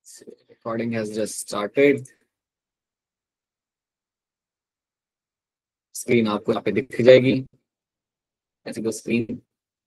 Recording has just started. Screen आपको यहाँ पे दिख जाएगी, ऐसे को स्क्रीन।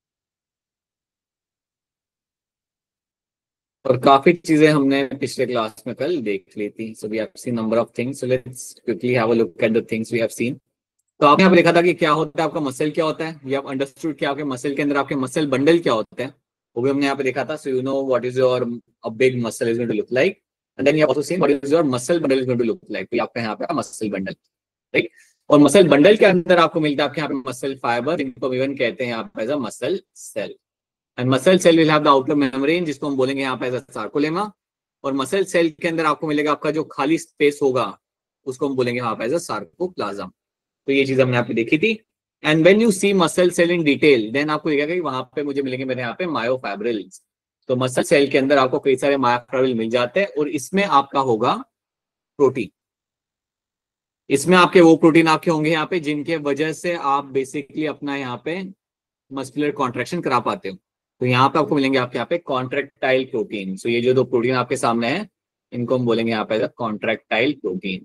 और काफी चीजें हमने पिछले क्लास में कल देख ली थी। So we have seen number of things, so let's quickly have a look at the things we have seen. तो आपने यहाँ पे देखा था कि क्या होता है आपका मसल, क्या होता है। वी हैव अंडरस्टूड कि आपके मसल के अंदर आपके मसल बंडल क्या होते हैं, वो भी हमने यहाँ पे देखा था। So you know what is your a big muscle is going to look like, and then you have also seen what is your muscle bundle is going to look like. तो आपका यहाँ पे मसल बंडल, राइट। और muscle bundle के अंदर आपको मिलता है आपके यहाँ पे मसल फाइबर, जिनको इवन कहते हैं यहाँ पे as a muscle cell. And muscle cell will have the outer membrane, जिसको हम बोलेंगे यहाँ पे एज अ सार्कोलेमा। और मसल सेल के अंदर आपको मिलेगा आपका जो खाली स्पेस होगा, उसको हम बोलेंगे यहाँ पे एज अ सार्कोप्लाज्म। तो ये चीज हमने यहाँ पे देखी थी। And when you see muscle cell in detail, then आपको दिखेगा कि वहां पे मुझे मिलेंगे मेरे यहाँ पे मायोफाइब्रिल्स। तो मसल सेल के अंदर आपको कई सारे मायोफाइब्रिल मिल जाते हैं, और इसमें आपका होगा प्रोटीन। इसमें आपके वो प्रोटीन आपके होंगे यहाँ पे जिनके वजह से आप बेसिकली अपना यहाँ पे मस्कुलर कॉन्ट्रैक्शन करा पाते हो। तो यहाँ पे आपको मिलेंगे आपके यहाँ पे कॉन्ट्रैक्टाइल प्रोटीन। सो ये जो दो प्रोटीन आपके सामने है, इनको हम बोलेंगे यहाँ पे कॉन्ट्रैक्टाइल प्रोटीन।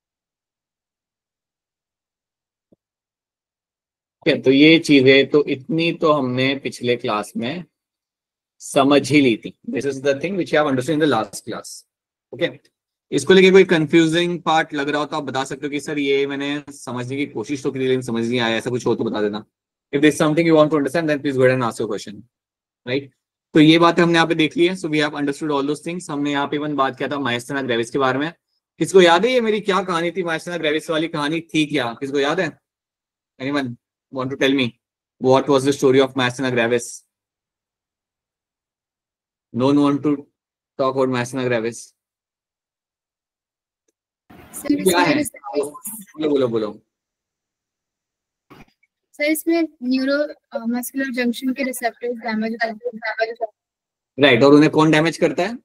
तो ये चीजें तो इतनी तो हमने पिछले क्लास में समझ ही ली थी। This is the thing which you have understood in the last class. Okay, इसको लेके कोई कंफ्यूजिंग पार्ट लग रहा हो तो आप बता सकते हो कि सर ये मैंने समझने की कोशिश तो की लेकिन समझ नहीं आया, ऐसा कुछ हो तो बता देना। If this something you want to understand then please go ahead and ask your question, right. तो ये बातें हमने यहाँ पे देख ली है। So we have understood all those things. हमने यहाँ पे इवन बात किया था मायस्थेनिया ग्रेविस के बारे में। किसको याद है ये मेरी क्या कहानी थी, मायस्थेनिया ग्रेविस वाली कहानी थी क्या, किसको याद है? Anyone want to tell me what was the story of myasthenia gravis? No one want to talk about myasthenia gravis? क्या है? बोलो बोलो बोलो। सर इसमें न्यूरो मस्कुलर जंक्शन के रिसेप्टर्स डैमेज होते हैं, राइट। और उन्हें कौन डैमेज करता है?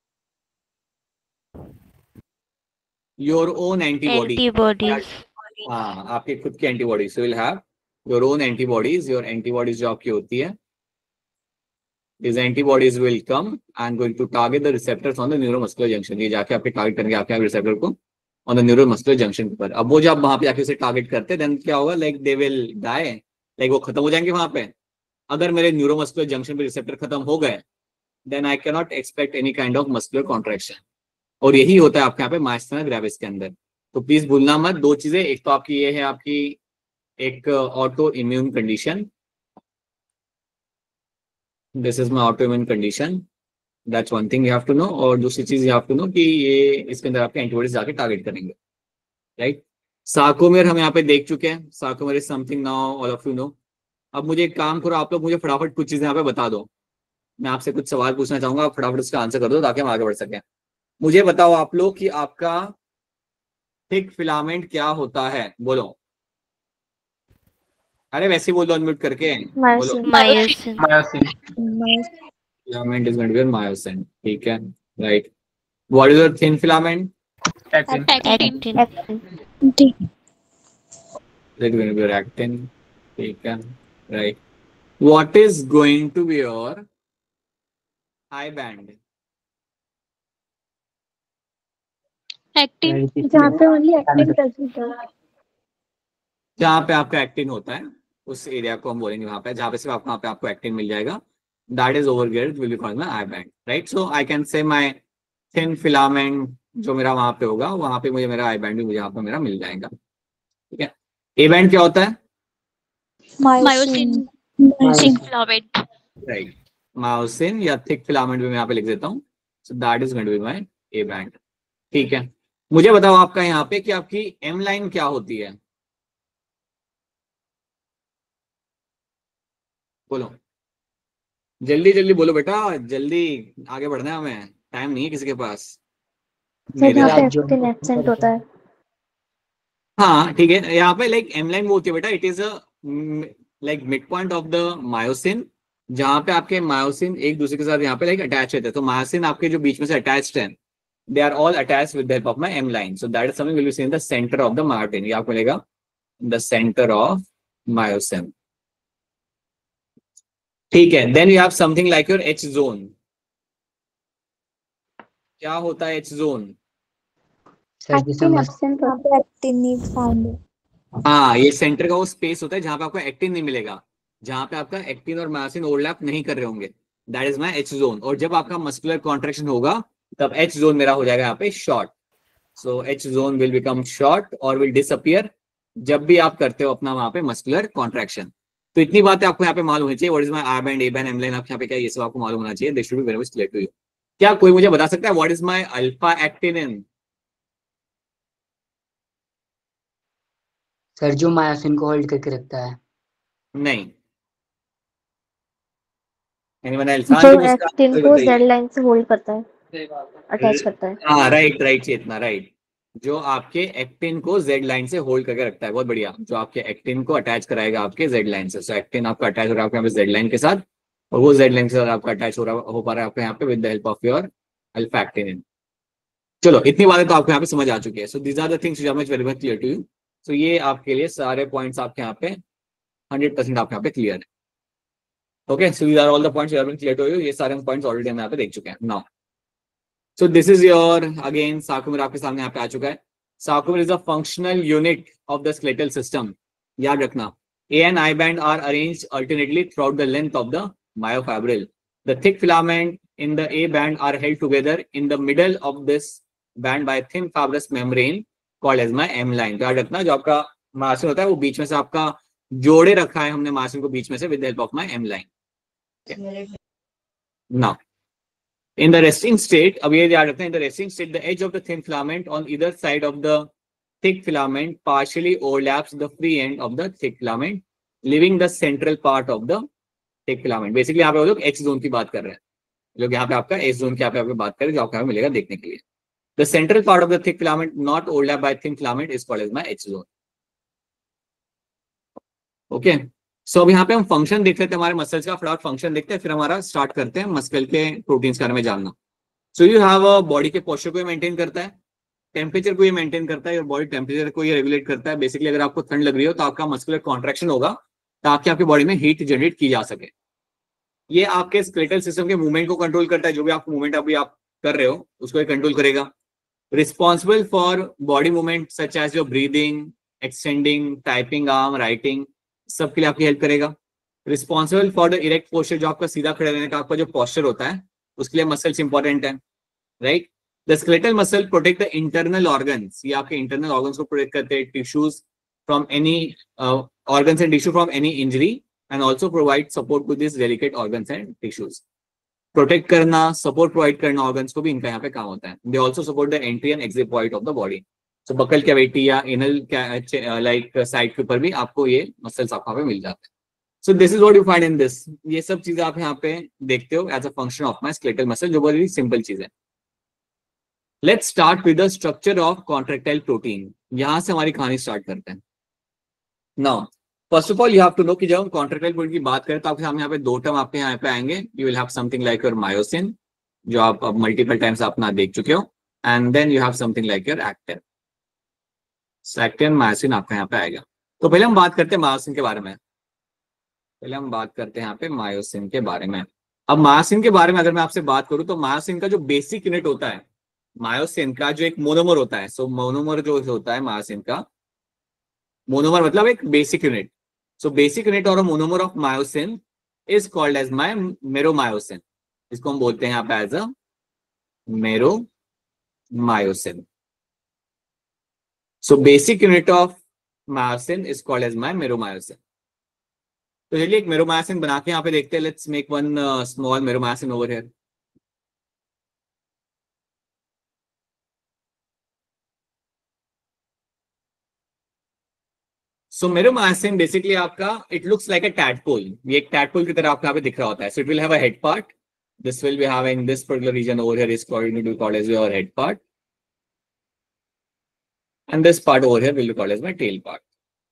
Your own antibodies. हाँ, आपके खुद की antibodies. So will have your own antibodies. Your antibodies जो आपकी होती है, these antibodies will come and going to target the receptors on the neuromuscular junction। ये जाके आपके टारगेट करेंगे आपके रिसेप्टर को on the neuromuscular junction पर। अब वो जब वहां पे जाके उसे टारगेट करते हैं, देन क्या होगा, like they will die, like वो खत्म हो जाएंगे वहां पे। अगर मेरे न्यूरोमस्कुलर जंक्शन पे रिसेप्टर खत्म हो गए, then I can not expect any kind of muscular contraction. और यही होता है आपके यहाँ पे मायस्थेनिया ग्रेविस के अंदर। तो प्लीज भूलना मत दो चीजें, एक तो आपकी ये है आपकी एक auto immune condition, this is my auto immune condition, that's one thing you have to know. और दूसरी चीज यू हैव टू नो कि ये इसके अंदर आपके एंटीबॉडीज जाके टारगेट करेंगे, राइट। सार्कोमेर हम यहाँ पे देख चुके हैं। Sarcomere is something now all of you know. अब मुझे एक काम करो, आप लोग मुझे फटाफट कुछ चीजें यहाँ पे बता दो। मैं आपसे कुछ सवाल पूछना चाहूंगा, आप फटाफट उसका आंसर कर दो ताकि हम आगे बढ़ सकें। मुझे बताओ आप लोग कि आपका थिक फिलामेंट क्या होता है, बोलो। अरे वैसे ही बोलो अनम्यूट करके, बोलो। Myosin. Filament is going to be myosin, ठीक है, right. What is your thin filament? Actin. That will be your actin, ठीक है, right. What is going to be your high band? Actin. जहाँ पे ओनली एक्टिन प्रेजेंट है। जहाँ पे आपका एक्टिन होता है उस एरिया को हम बोलेंगे वहां पे, जहाँ पे सिर्फ आपको वहाँ पे आपको एक्टिन मिल जाएगा, that is over here will be called my I band, right. So I can say my thin filament जो मेरा वहां पे होगा, वहां पे मुझे मेरा आई बैंड भी मुझे यहाँ पे मेरा मिल जाएगा, ठीक है। ए बैंड क्या होता है? Myosin filament. राइट, मायोसिन या थिक फिलामेंट भी मैं यहाँ पे लिख देता हूँ। So that is going to be my A band, ठीक है। मुझे बताओ आपका यहाँ पे कि आपकी एम लाइन क्या होती है, बोलो जल्दी जल्दी बोलो बेटा, जल्दी आगे बढ़ना है, हमें टाइम नहीं है किसी के पास। मेरे एक्टिन एब्सेंट होता है। हाँ ठीक है, यहाँ पे लाइक एम लाइन वो होती है बेटा, it is like mid point of the myosin, जहाँ पे आपके मायोसिन एक दूसरे के साथ यहाँ पे लाइक अटैच रहते हैं। तो मायोसिन आपके जो बीच में से अटैच्ड है, they are all attached with the help of my M line. So that is something will be seen in the centre of the myosin. ये आपको मिलेगा द सेंटर ऑफ मायोसिन, ठीक है। Then you have something like your H zone. क्या होता है H zone? Sir जैसे actin must absent होता है, एक्टिन नहीं फाउंड। हाँ, ये सेंटर का वो स्पेस होता है जहां पे आपको एक्टिन नहीं मिलेगा, जहां पे आपका एक्टिन और मायोसिन ओवरलैप नहीं कर रहे होंगे, that is my H zone. और जब आपका मस्कुलर कॉन्ट्रेक्शन होगा तब एच जोन मेरा हो जाएगा यहाँ पे short. So H zone will become short और विल डिसअपियर जब भी आप करते हो अपना वहां पे मस्कुलर कॉन्ट्रैक्शन। तो इतनी बातें आपको यहाँ पे मालूम होनी चाहिए। What is my I band, A band, M line, आप यहाँ पे क्या, ये सब आपको मालूम होना चाहिए। This should be very much clear to you. क्या कोई मुझे बता सकता है what is my alpha actinin? Sir जो मायोसिन को होल्ड करके रखता है। नहीं। Anyone else? हाँ जो जी मुस्कान, एक्टिन कोई को बताइए। जेड लाइन से होल्ड करता है, अटैच करता है। हाँ राइट राइट चेतना, राइट। जो आपके एक्टिन को जेड लाइन से होल्ड करके रखता है, बहुत बढ़िया। जो आपके एक्टिन को अटैच कराएगा आपके जेड लाइन से। सो एक्टिन आपका अटैच हो रहा है आपके यहाँ पे जेड लाइन के साथ, और वो जेड लाइन के साथ आपका अटैच हो पा रहा है आपके यहाँ पे with the help of your alpha actinin. चलो इतनी बातें तो आपको यहाँ पे समझ आ चुकी है। So these are the things which are much very much clear to you. So ये आपके लिए सारे पॉइंट्स आपके यहाँ पे 100% आपके यहाँ पे क्लियर है। Okay, so these are all the points clear to you. ये सारे हम पॉइंट्स ऑलरेडी हम यहाँ पे देख चुके हैं now. So this is your again sarcomere आपके सामने यहाँ पे आ चुका है। Sarcomere is a functional unit of the skeletal system. याद रखना, A and I band are arranged alternately throughout the length of the myofibril. The thick filament in the A band are held together in the middle of this band by thin fibrous membrane called as my M line. तो याद रखना, जो आपका margin होता है वो बीच में से आपका जोड़े रखा है हमने मार्जिन को बीच में से with the help of my M line. Okay. Now, in the resting state, अब ये याद रखना, in the resting state, the edge of the thin filament on either side of the thick filament partially overlaps the free end of the thick filament, leaving the central part of the thick filament. Basically यहाँ पे वो लोग H zone की बात कर रहे हैं, लोग यहाँ पे आपका H zone की यहाँ पे बात कर रहे हैं, जो आपको यहाँ पे मिलेगा देखने के लिए। The central part of the thick filament not overlapped by thin filament is called as my H zone. Okay. सो अब यहाँ पे हम फंक्शन देख लेते हैं हमारे मसल्स का, फटाफट फंक्शन देखते हैं, फिर हमारा स्टार्ट करते हैं मस्कल के प्रोटीन्स के बारे में जानना। So you have a body के पोस्चर को मेंटेन करता है, टेम्परेचर को ये मेंटेन करता है, और बॉडी टेम्परेचर को ये रेगुलेट करता है। बेसिकली अगर आपको ठंड लग रही हो तो आपका मस्कुलर कॉन्ट्रैक्शन होगा ताकि आपकी बॉडी में हीट जनरेट की जा सके। ये आपके स्केलेटल सिस्टम के मूवमेंट को कंट्रोल करता है, जो भी आपको मूवमेंट अभी आप कर रहे हो उसको कंट्रोल करेगा। Responsible for body movement such as your breathing, extending, typing arm, writing, सबके लिए आपकी हेल्प करेगा। Responsible for the erect posture, जो आपका सीधा खड़े रहने का आपका जो पोस्चर होता है उसके लिए मसल्स इंपॉर्टेंट है, right. The skeletal muscle protect the internal organs, ये आपके इंटरनल ऑर्गन्स को प्रोटेक्ट करते हैं, tissues from any organs and tissue from any injury, and also provide support to this delicate organs and tissues. Protect करना, support provide करना organs को भी इनका यहाँ पे काम होता है। They also support the entry and exit point of the body. तो बकल कैविटी या एनल लाइक साइड के ऊपर भी आपको ये मसल्स आपको यहाँ पे मिल जाते हैं। So this is what you find in this. ये सब चीजें आप यहाँ पे देखते हो as a function of my skeletal muscle, जो बहुत ही सिंपल चीज है। Let's start with the structure of contractile protein. यहां से हमारी कहानी स्टार्ट करते हैं। Now first of all you have to know कि जब हम कॉन्ट्रैक्टाइल प्रोटीन की बात करें तो आपके सामने यहाँ पे दो टर्म आपके यहाँ पे आएंगे। You will have something like your myosin, जो आप मल्टीपल टाइम्स अपना देख चुके हो, and then you have something like your actin. Actin, myosin आपका यहाँ पे आएगा। तो पहले हम बात करते हैं मायोसिन के बारे में। यहाँ पे मायोसिन के बारे में। अब मायोसिन के बारे में अगर मैं आपसे बात करूं तो मायोसिन का जो बेसिक यूनिट होता है, मायोसिन का जो एक मोनोमर होता है, सो मोनोमर जो होता है मायोसिन का, मोनोमर मतलब एक basic unit. So basic unit और monomer of myosin is called as my meromyosin. इसको हम बोलते हैं यहाँ पे as a meromyosin. So basic unit of myosin is called as my meromyosin. तो चलिए एक मेरोमायोसिन बना के यहाँ पे देखते हैं। Let's make one small meromyosin over here. So meromyosin basically आपका it looks like a tadpole. ये एक टैडपोल की तरह आपको यहाँ पे दिख रहा होता है। So it will have a head part, this will be having this particular region over here is called as your head part, and this part over here will be called as my tail part.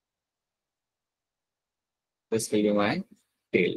This will be my tail.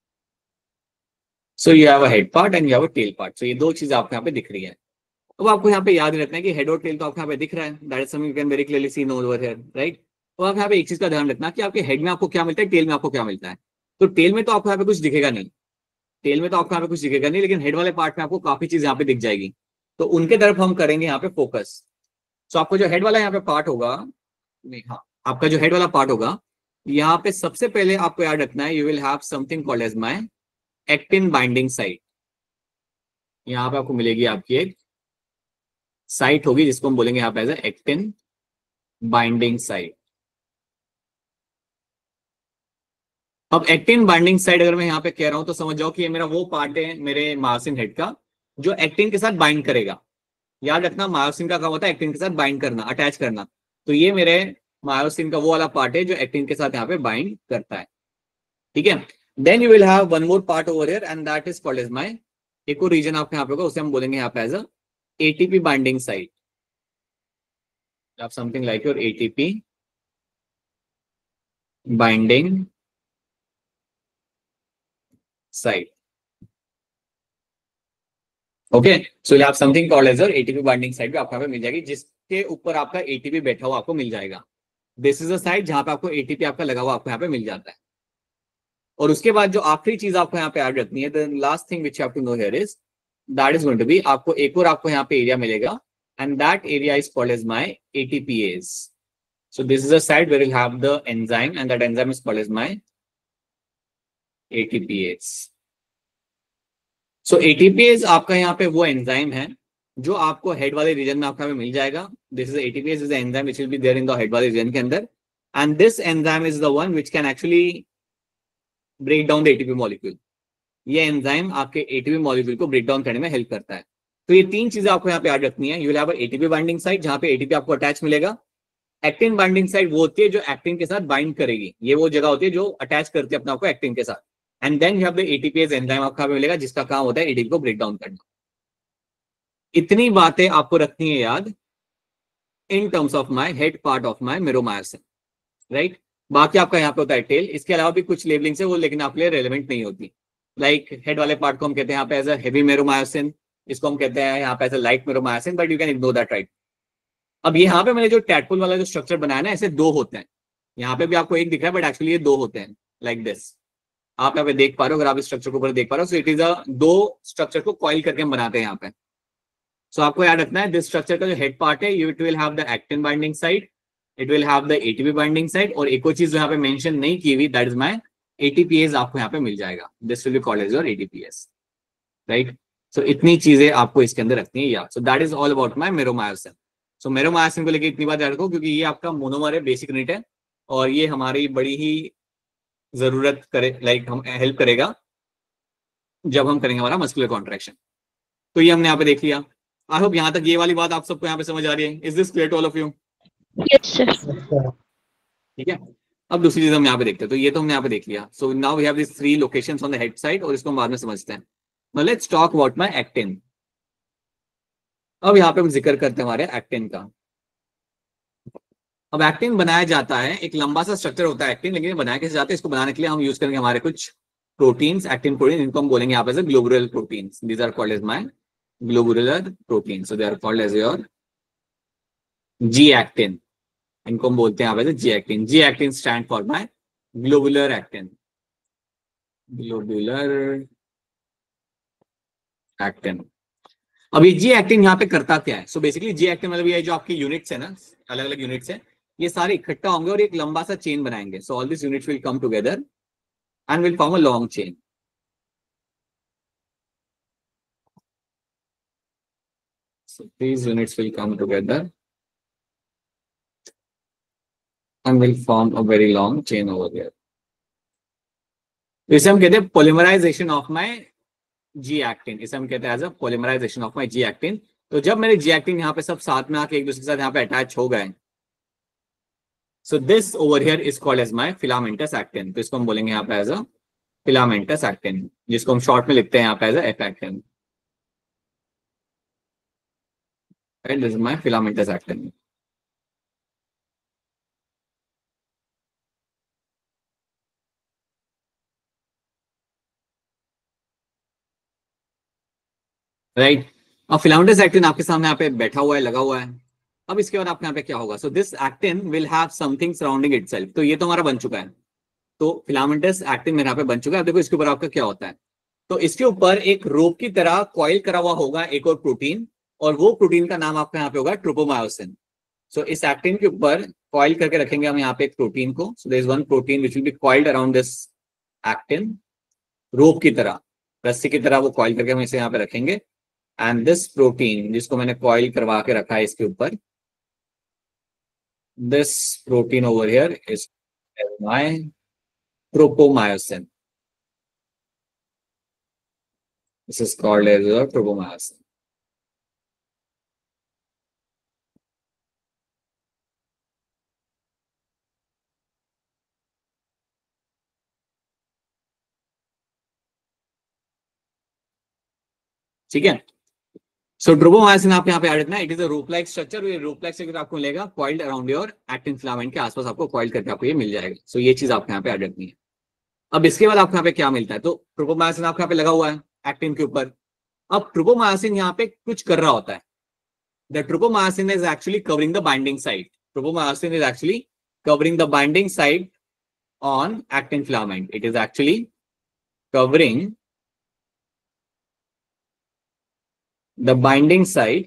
So you have a head part and you have a tail part. So ये दो चीज आपको यहाँ पे दिख रही है। अब आपको यहाँ पे याद रखना है कि हेड और टेल तो आपको यहाँ पे दिख रहा है, that is something you can very clearly see over here, right? तो आप यहाँ पे एक चीज का ध्यान रखना कि आपके हेड में आपको क्या मिलता है, टेल में आपको क्या मिलता है। तो टेल में तो आपको यहाँ पे कुछ दिखेगा नहीं, लेकिन हेड वाले पार्ट में आपको काफी चीज यहाँ पे दिख जाएगी। तो उनके तरफ हम करेंगे यहाँ पे फोकस। सो आपको जो हेड वाला यहाँ पे पार्ट होगा, नहीं हाँ, आपका जो हेड वाला पार्ट होगा, यहाँ पे सबसे पहले आपको याद रखना है, you will have something called as my actin binding site. यहाँ पे आपको मिलेगी आपकी एक साइट होगी जिसको हम बोलेंगे यहाँ पे एज एक्टिन बाइंडिंग साइट। अब एक्टिन बाइंडिंग साइट अगर मैं यहाँ पे कह रहा हूं तो समझ जाओ कि ये मेरा वो पार्ट है मेरे मायोसिन हेड का जो एक्टिन के साथ बाइंड करेगा। याद रखना मायोसिन का काम होता है एक्टिन के साथ बाइंड करना, अटैच करना। तो ये मेरे मायोसिन का वो वाला पार्ट है जो एक्टिन के साथ यहाँ पे बाइंड करता है, ठीक है। Then you will have one more part over here and that is called as my, एक और रीजन आपके यहाँ पे होगा उसे हम बोलेंगे यहाँ पे as a ATP binding site. Something like your ATP binding site. Okay, so you have something called as your ATP binding site भी आपको यहाँ पे मिल जाएगी, जिसके ऊपर आपका एटीपी बैठा हुआ आपको मिल जाएगा। दिस इज अ साइट जहां पे आपको एटीपी आपका लगा हुआ आपको यहाँ पे मिल जाता है। और उसके बाद जो आखिरी चीज आपको यहाँ पे ऐड रखनी है, the last thing which you have to know here is that is going to be, आपको एक और आपको यहाँ पे एरिया मिलेगा and that area is called as my ATPase. So this is a site where will have the enzyme and that enzyme is called as my ATPase. So ATPase आपका यहाँ पे वो एंजाइम है जो आपको हेड वाले reason में आपका मिल जाएगा। This is ATPase is enzyme which will be there in the head वाले रीजन के अंदर and this enzyme is the one which can actually break down the ATP molecule. ये एंजाइम आपके एटीपी मॉलिक्यूल को ब्रेक डाउन करने में help करता है। तो ये तीन चीजें आपको यहाँ पे याद रखनी है। You will have ATP binding site जहां पे एटीपी आपको अटैच मिलेगा। एक्टिन बाइंडिंग साइट वो होती है जो एक्टिन के साथ बाइंड करेगी, ये वो जगह होती है जो अटैच करती है अपने आपको एक्टिन के साथ। And then you have the ATPase enzyme आपका मिलेगा जिसका काम होता है एटीपी को ब्रेक डाउन करना। इतनी बातें आपको रखनी है याद in terms of my head part of my meromyosin, right. बाकी आपका यहाँ पे होता है टेल, इसके अलावा भी कुछ लेबलिंग्स है वो लेकिन आपके लिए रेलेवेंट नहीं होती। लाइक हेड वाले पार्ट को हम कहते हैं यहाँ पे एज अ हेवी मेरोमायोसिन, इसको हम कहते हैं यहाँ पे as a light meromyosin, but you can ignore that, right. अब यहाँ पे मैंने जो टैडपोल वाला जो स्ट्रक्चर बनाया ना, ऐसे दो होते हैं। यहाँ पे भी आपको एक दिख रहा है बट एक्चुअली ये दो होते हैं, लाइक दिस। आप यहाँ पे देख पा रहे हो, अगर आप इस स्ट्रक्चर को ऊपर देख पा रहे हो, सो इट इज अ दो स्ट्रक्चर को कॉइल करके हम बनाते हैं यहाँ पे। सो आपको याद रखना है दिस स्ट्रक्चर का जो हेड पार्ट है, it will have the actin binding site, it will have the ATP binding site, और एक और चीज जो यहाँ पे मेंशन नहीं की हुई दैट इज माय एटीपीएज आपको यहाँ पे मिल जाएगा। This will be called as your ATPase, right. So इतनी चीजें आपको इसके अंदर रखनी है यार। So that is all about my meromyosin. So meromyosin को लेकर इतनी बात याद रखो क्योंकि ये आपका मोनोमर है, बेसिक यूनिट है, और ये हमारी बड़ी ही जरूरत करे, लाइक हम हेल्प करेगा जब हम करेंगे हमारा मस्कुलर कॉन्ट्रैक्शन। तो ये हमने यहाँ पे देख लिया। आई होप यहाँ तक ये वाली बात आप सबको यहाँ पे समझ आ रही है। Is this clear to all of you? Yes, sir. ठीक है, अब दूसरी चीज हम यहाँ पे देखते हैं। तो ये तो हमने यहाँ पे देख लिया। So now we have this 3 locations on the head side, और इसको हम बाद में समझते हैं। Now let's talk about my actin. अब यहाँ पे हम जिक्र करते हैं हमारे एक्टिन का। अब एक्टिन बनाया जाता है, एक लंबा सा स्ट्रक्चर होता है एक्टिन, लेकिन बनाया कैसे जाता है, इसको बनाने के लिए हम यूज करेंगे हमारे कुछ प्रोटीन्स, एक्टिन प्रोटीन, इनको हम बोलेंगे यहाँ पे globular proteins. These are called as my globular protein, so they are called as your G actin. इनको हम बोलते हैं यहाँ पे G actin. G actin stand for my globular actin, globular actin. अब ये जी एक्टिन यहाँ पे करता क्या है? सो बेसिकली जी एक्टिन मतलब ये जो आपकी यूनिट्स है ना, अलग अलग यूनिट्स है, ये सारे इकट्ठा होंगे और एक लंबा सा चेन बनाएंगे। So all this units will come together and will form a long chain. So these units will come together and will form a very long chain over there. इसे हम कहते हैं polymerization of my G actin। इसे हम कहते हैं as a polymerization of my G actin। तो जब मेरे G actin यहाँ पे सब साथ में आके एक दूसरे के साथ यहाँ पे अटैच हो गए, so this over here is called as my filamentous actin। तो इसको हम बोलेंगे यहाँ पे as a filamentous actin, जिसको हम शॉर्ट में लिखते हैं यहाँ पे as a F actin। Right, this is my filamentous actin। Right, अब फिलामेंटस एक्टिन आपके सामने यहाँ पे बैठा हुआ है, लगा हुआ है। अब इसके बाद आपके यहाँ पे क्या होगा? So this actin will have something surrounding itself. तो ये तो हमारा बन चुका है, तो फिलामेंटस एक्टिन मेरे यहाँ पे बन चुका है। अब देखो इसके ऊपर आपका क्या होता है, तो इसके ऊपर एक रोप की तरह कॉइल करा हुआ होगा एक और प्रोटीन, और वो प्रोटीन का नाम आपका यहाँ पे होगा ट्रोपोमायोसिन। सो इस एक्टिन के ऊपर कॉइल करके रखेंगे हम यहाँ पे एक प्रोटीन को। So there is one protein which will be coiled around this actin, rope की तरह, रस्सी की तरह वो कॉइल करके हम इसे यहाँ पे रखेंगे। एंड दिस प्रोटीन जिसको मैंने कॉइल करवा के रखा है इसके ऊपर, this protein over here is my tropomyosin. This is called as tropomyosin. ठीक है। सो ट्रोपोमायोसिन आप यहाँ पे ऐड रखना, इट इज अ रूप लाइक स्ट्रक्चर। ये रूप लाइक स्ट्रक्चर आपको मिलेगा coiled around your actin filament के आसपास, आपको कॉइल करके आपको ये मिल जाएगा। सो ये चीज आपको यहाँ पे ऐड रखनी है। अब इसके बाद आपको यहाँ पे क्या मिलता है, तो ट्रोपोमायोसिन आपको यहाँ पे लगा हुआ है एक्टिन के ऊपर। अब ट्रोपोमायोसिन यहाँ पे कुछ कर रहा होता है। The tropomyosin is actually covering the binding site. Tropomyosin is actually covering the binding site on actin filament. It is actually covering the binding site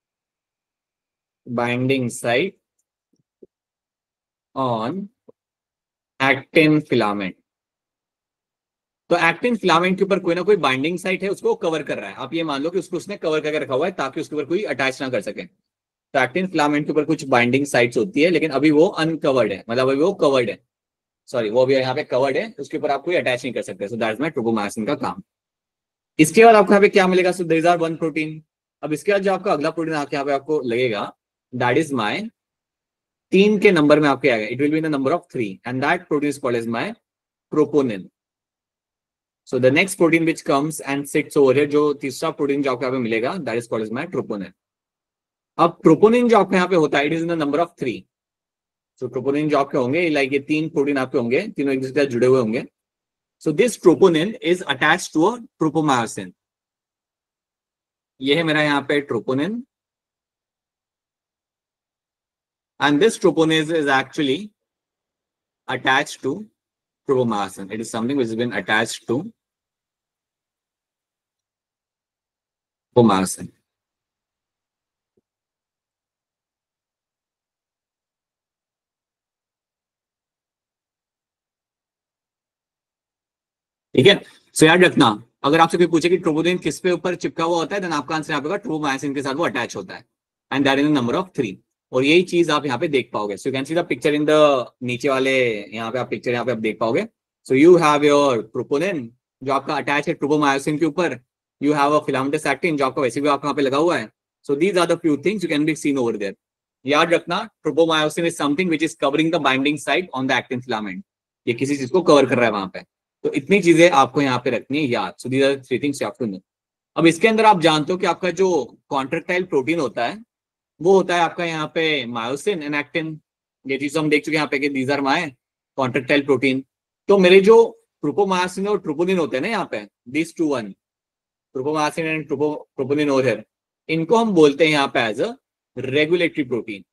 on actin filament। तो एक्टिन फिलामेंट के ऊपर कोई ना कोई बाइंडिंग साइट है, उसको cover कर रहा है। आप ये मान लो कि उसको उसने कवर करके रखा हुआ है ताकि उसके ऊपर कोई अटैच ना कर सके। तो एक्टिन फिलामेंट के ऊपर कुछ बाइंडिंग साइट्स होती है, लेकिन अभी वो अनकवर्ड है, मतलब अभी वो कवर्ड है, सॉरी वो अभी यहाँ पे कवर्ड है, उसके ऊपर आप कोई अटैच नहीं कर सकते। So that is my tropomyosin का काम। इसके बाद आपको यहाँ पे क्या मिलेगा, so there are one protein. अब इसके बाद जो आपका अगला प्रोटीन आपके यहाँ पे आपको लगेगा, दैट इज माय 3 के नंबर में आपके आएगा, it will be in the number of 3 and that protein is called as my troponin. So the next protein which comes and sits over here, जो तीसरा प्रोटीन जो आपको यहाँ पे मिलेगा, that is called as my troponin. अब troponin जो आपके यहाँ पे होता है, it is in the number of 3। So troponin जो आपके होंगे, लाइक ये 3 प्रोटीन आपके होंगे, तीनों एक दूसरे के साथ जुड़े हुए होंगे। So this troponin is attached to a tropomyosin. ये है मेरा यहाँ पे troponin, and this troponin is actually attached to tropomyosin. It is something which has been attached to tropomyosin. ठीक है, सो याद रखना, अगर आपसे कोई पूछे कि ट्रोपोनिन किस पे ऊपर चिपका हुआ होता है, देन आपका आंसर यहाँ पे होगा ट्रोपोमायोसिन के साथ वो अटैच होता है, and that is number of 3. और यही चीज आप यहाँ पे देख पाओगे. So you can see the picture in the नीचे वाले, यहाँ पे आप पिक्चर यहाँ पे आप देख पाओगे. So you have your troponin जो आपका अटैच है ट्रोपोमायोसिन के ऊपर. You have a filamentous actin जो आपका वैसे भी आपका यहाँ पे लगा हुआ है. So these are the few things you can be seen over there. याद रखना, tropomyosin is something which is covering the binding site on the actin filament. ये किसी चीज को कवर कर रहा है वहां पे. तो इतनी चीजें आपको यहाँ पे रखनी है याद. So these are 3 things you have to know. अब इसके अंदर आप जानते हो कि आपका जो कॉन्ट्रैक्टाइल प्रोटीन होता है वो होता है आपका यहाँ पे मायोसिन एंड एक्टिन. ये चीज हम देख चुके हैं यहाँ पे कि these are my contractile protein. तो मेरे जो ट्रोपोमायोसिन और ट्रोपोनिन होते हैं ना यहाँ पे, this two one, tropomyosin and troponin over here, इनको हम बोलते हैं यहाँ पे एज अ रेगुलेटरी प्रोटीन.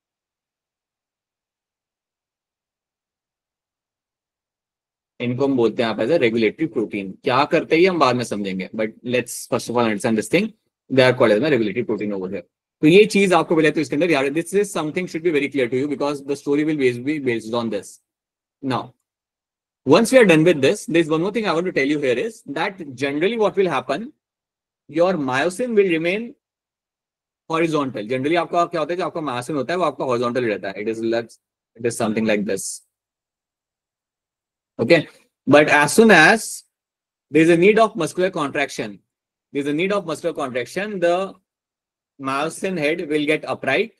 इनको हम बोलते हैं आप एज अ रेगुलेटरी प्रोटीन. क्या करते हैं हम बाद में समझेंगे, but let's first of all understand this thing. They are called as my regulatory protein over here. तो ये चीज आपको मिले तो इसके अंदर यार this is something should be very clear to you because the story will be based on this. Now once we are done with this, there is one more thing I want to tell you here is that generally what will happen, your myosin will remain horizontal. Generally आपका क्या होता है, जो आपका myosin होता है वो आपका horizontal रहता है. It is something like this. Okay, but as soon as there is a need of muscular contraction, the myosin head will get upright.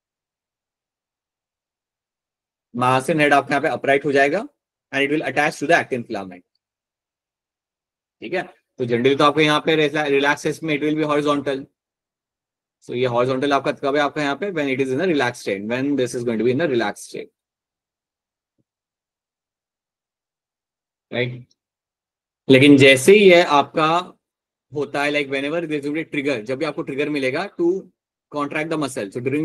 Myosin head आपका यहाँ पे upright हो जाएगा and it will attach to the actin filament. ठीक है, तो generally तो आपको यहाँ पे रिलैक्सेस में it will be horizontal. So ये horizontal आपका कब है आपका यहाँ पे, when it is in a relaxed state, when this is going to be in a relaxed state, right? लेकिन जैसे ही ये आपका होता है, like whenever there will be trigger, जब भी आपको ट्रिगर मिलेगा to contract the muscle, so during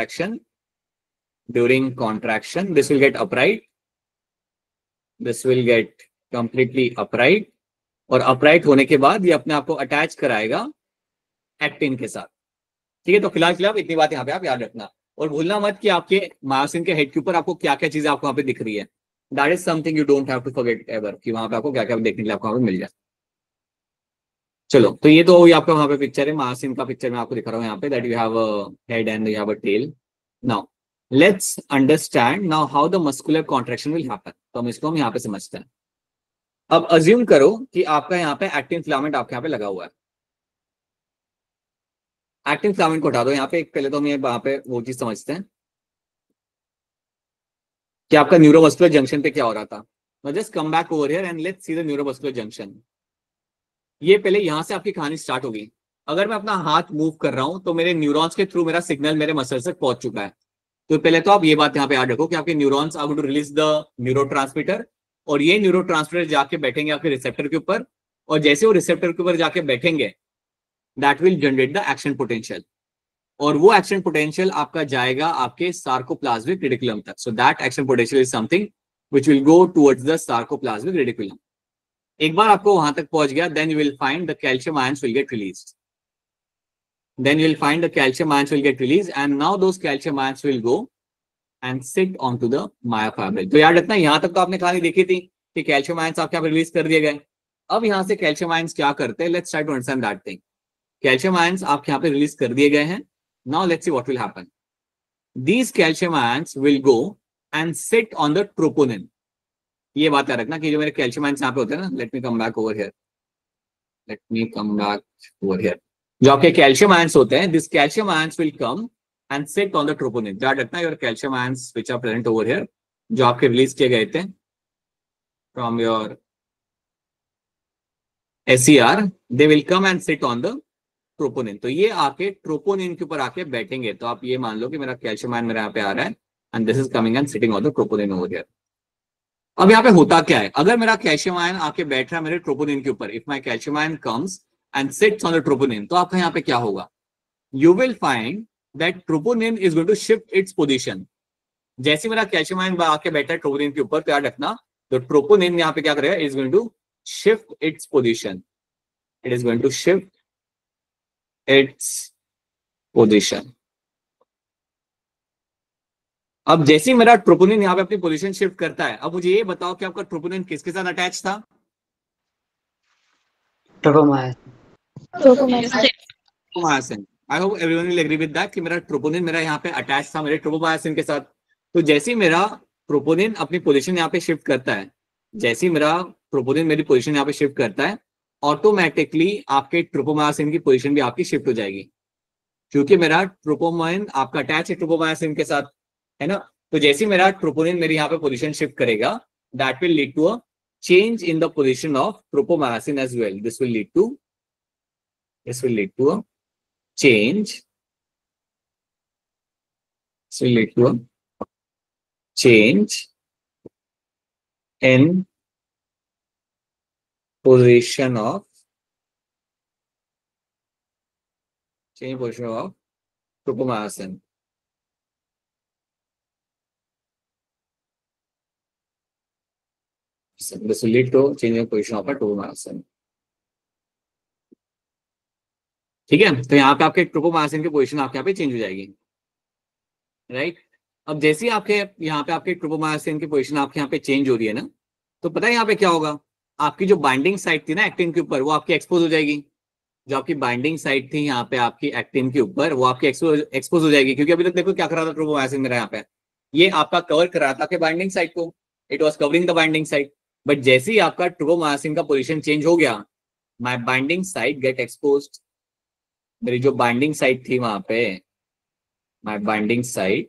contraction this will get upright. This will get completely upright. और upright होने के बाद ये अपने आप को अटैच कराएगा एक्टिन के साथ. ठीक है, तो फिलहाल फिलहाल इतनी बात यहाँ पे आप याद रखना, और भूलना मत कि आपके मायोसिन के हेड के ऊपर आपको क्या क्या चीजें आपको वहाँ पे दिख रही है। That is something you don't have to forget ever, कि वहाँ पे आपको क्या क्या देखने के लिए आपको वहाँ पे मिल जाए। चलो, तो ये तो आपका वहाँ पे पिक्चर है, मायोसिन का पिक्चर मैं आपको दिखा रहा हूँ यहाँ पे, that you have a head and you have a tail. Now let's understand now how the muscular contraction will happen. तो हम इसको यहाँ पे समझते हैं। अब अज्यूम करो कि आपका यहाँ पे एक्टिन फिलामेंट आपके यहाँ पे लगा हुआ है। एक्टिन फिलामेंट को हटा दो यहाँ पे, पहले तो हम ये वहां पे वो चीज समझते हैं कि आपका न्यूरोमस्कुलर जंक्शन पे क्या हो रहा था। Just come back over here and let's see the neuromuscular junction. ये पहले यहां से आपकी कहानी स्टार्ट होगी। अगर मैं अपना हाथ मूव कर रहा हूं तो मेरे न्यूरॉन्स के थ्रू मेरा सिग्नल मेरे मसल्स तक पहुंच चुका है। तो पहले तो आप ये बात यहाँ पे याद रखो कि आपके neurons are going to release the neurotransmitter, और ये न्यूरोट्रांसमीटर जाके बैठेंगे आपके रिसेप्टर के ऊपर, और जैसे वो रिसेप्टर के ऊपर जाके बैठेंगे that will generate the action potential, और वो एक्शन पोटेंशियल आपका जाएगा आपके सार्कोप्लाज्मिक रेटिकुलम तक। So that action potential is something which will go towards the sarcoplasmic reticulum. एक बार आपको वहां तक पहुंच गया, then you will find the calcium ions will get released. Then you will find the calcium ions will get released, and now those calcium ions will go and sit onto the myofibril. तो याद रखना, यहां तक तो आपने कहानी देखी थी कि कैल्शियम आयंस आपके यहाँ रिलीज कर दिए गए। अब यहां से कैल्शियम आयंस क्या करते हैं, let's try to understand that thing. Calcium ions आपके यहाँ पे रिलीज कर दिए गए हैं। Now let's see what will happen. These calcium ions will go and sit on the troponin. ये बात याद रखना कि जो मेरे कैल्शियम आयंस यहाँ पे होते हैं ना, let me come back over here, let me come back over here. जो आपके कैल्शियम आयंस होते हैं, this calcium ions will come and sit on the troponin. याद रखना, your calcium ions which are present over here, जो आपके release किए गए थे from your SCR, they will come and sit on the troponin. तो ये आके ट्रोपोनिन के ऊपर आके बैठेंगे। तो आप ये मान लो कि मेरा कैल्शियम आयन मेरे यहाँ पे आ रहा है and this is coming and sitting on the troponin over here. अब यहाँ पे होता क्या है, अगर मेरा कैल्शियम आयन आके बैठ रहा है मेरे ट्रोपोनिन के ऊपर, if my calcium ion comes and sits on the troponin, तो आपका यहाँ पे क्या होगा, you will find that troponin is going to shift its position. जैसे मेरा कैल्शियम आयन आके बैठा है ट्रोपोनिन के ऊपर, तो याद रखना तो ट्रोपोनिन यहाँ पे क्या करेगा, is going to shift its position. It is going to shift its position. अब जैसे ही मेरा ट्रोपोनिन यहाँ पे अपनी पोजीशन शिफ्ट करता है, अब मुझे ये बताओ कि आपका ट्रोपोनिन किसके साथ अटैच था? Tropomyosin. I hope everyone will agree with that कि मेरा ट्रोपोनिन मेरा यहाँ पे अटैच था मेरे ट्रोपोमायोसिन के साथ। तो जैसे ही मेरा ट्रोपोनिन अपनी पोजीशन यहाँ पे शिफ्ट करता है, जैसे ही मेरा ट्रोपोनिन मेरी पोजीशन यहाँ पे शिफ्ट करता है, ऑटोमेटिकली आपके ट्रोपोमायोसिन की पोजीशन भी आपकी शिफ्ट हो जाएगी, क्योंकि मेरा ट्रोपोमाइन आपका अटैच है ट्रोपोमायोसिन के साथ, है ना। तो जैसे मेरा ट्रोपोनिन मेरी यहाँ पे पोजीशन शिफ्ट करेगा, that will lead to a change in the position of tropomyosin as well. This will lead to a change. This will lead to a change in position of tropomyosin. So this will lead to change in position of a tropomyosin. ठीक है, तो यहाँ पे आपके tropomyosin की position आपके यहाँ पे चेंज हो जाएगी, राइट। अब जैसे ही आपके यहाँ पे आपके ट्रोपोमायोसिन की पोजीशन आपके यहाँ पे चेंज हो रही है ना, तो पता है यहाँ पे क्या होगा, आपकी जो बाइंडिंग साइट थी ना एक्टिन के ऊपर, वो आपकी एक्सपोज हो जाएगी। जो आपकी बाइंडिंग साइट थी यहाँ पे आपकी एक्टिन के ऊपर, वो आपकी एक्सपोज हो जाएगी, क्योंकि अभी तक देखो क्या कर रहा था ट्रोपोमायोसिन मेरा यहाँ पे, ये आपका कवर कर रहा था आपके बाइंडिंग साइट को, it was covering the binding site. But जैसे ही आपका ट्रोपोमायोसिन का पोजीशन चेंज हो गया, my binding site get exposed. मेरी जो बाइंडिंग साइट थी वहां पे, my binding site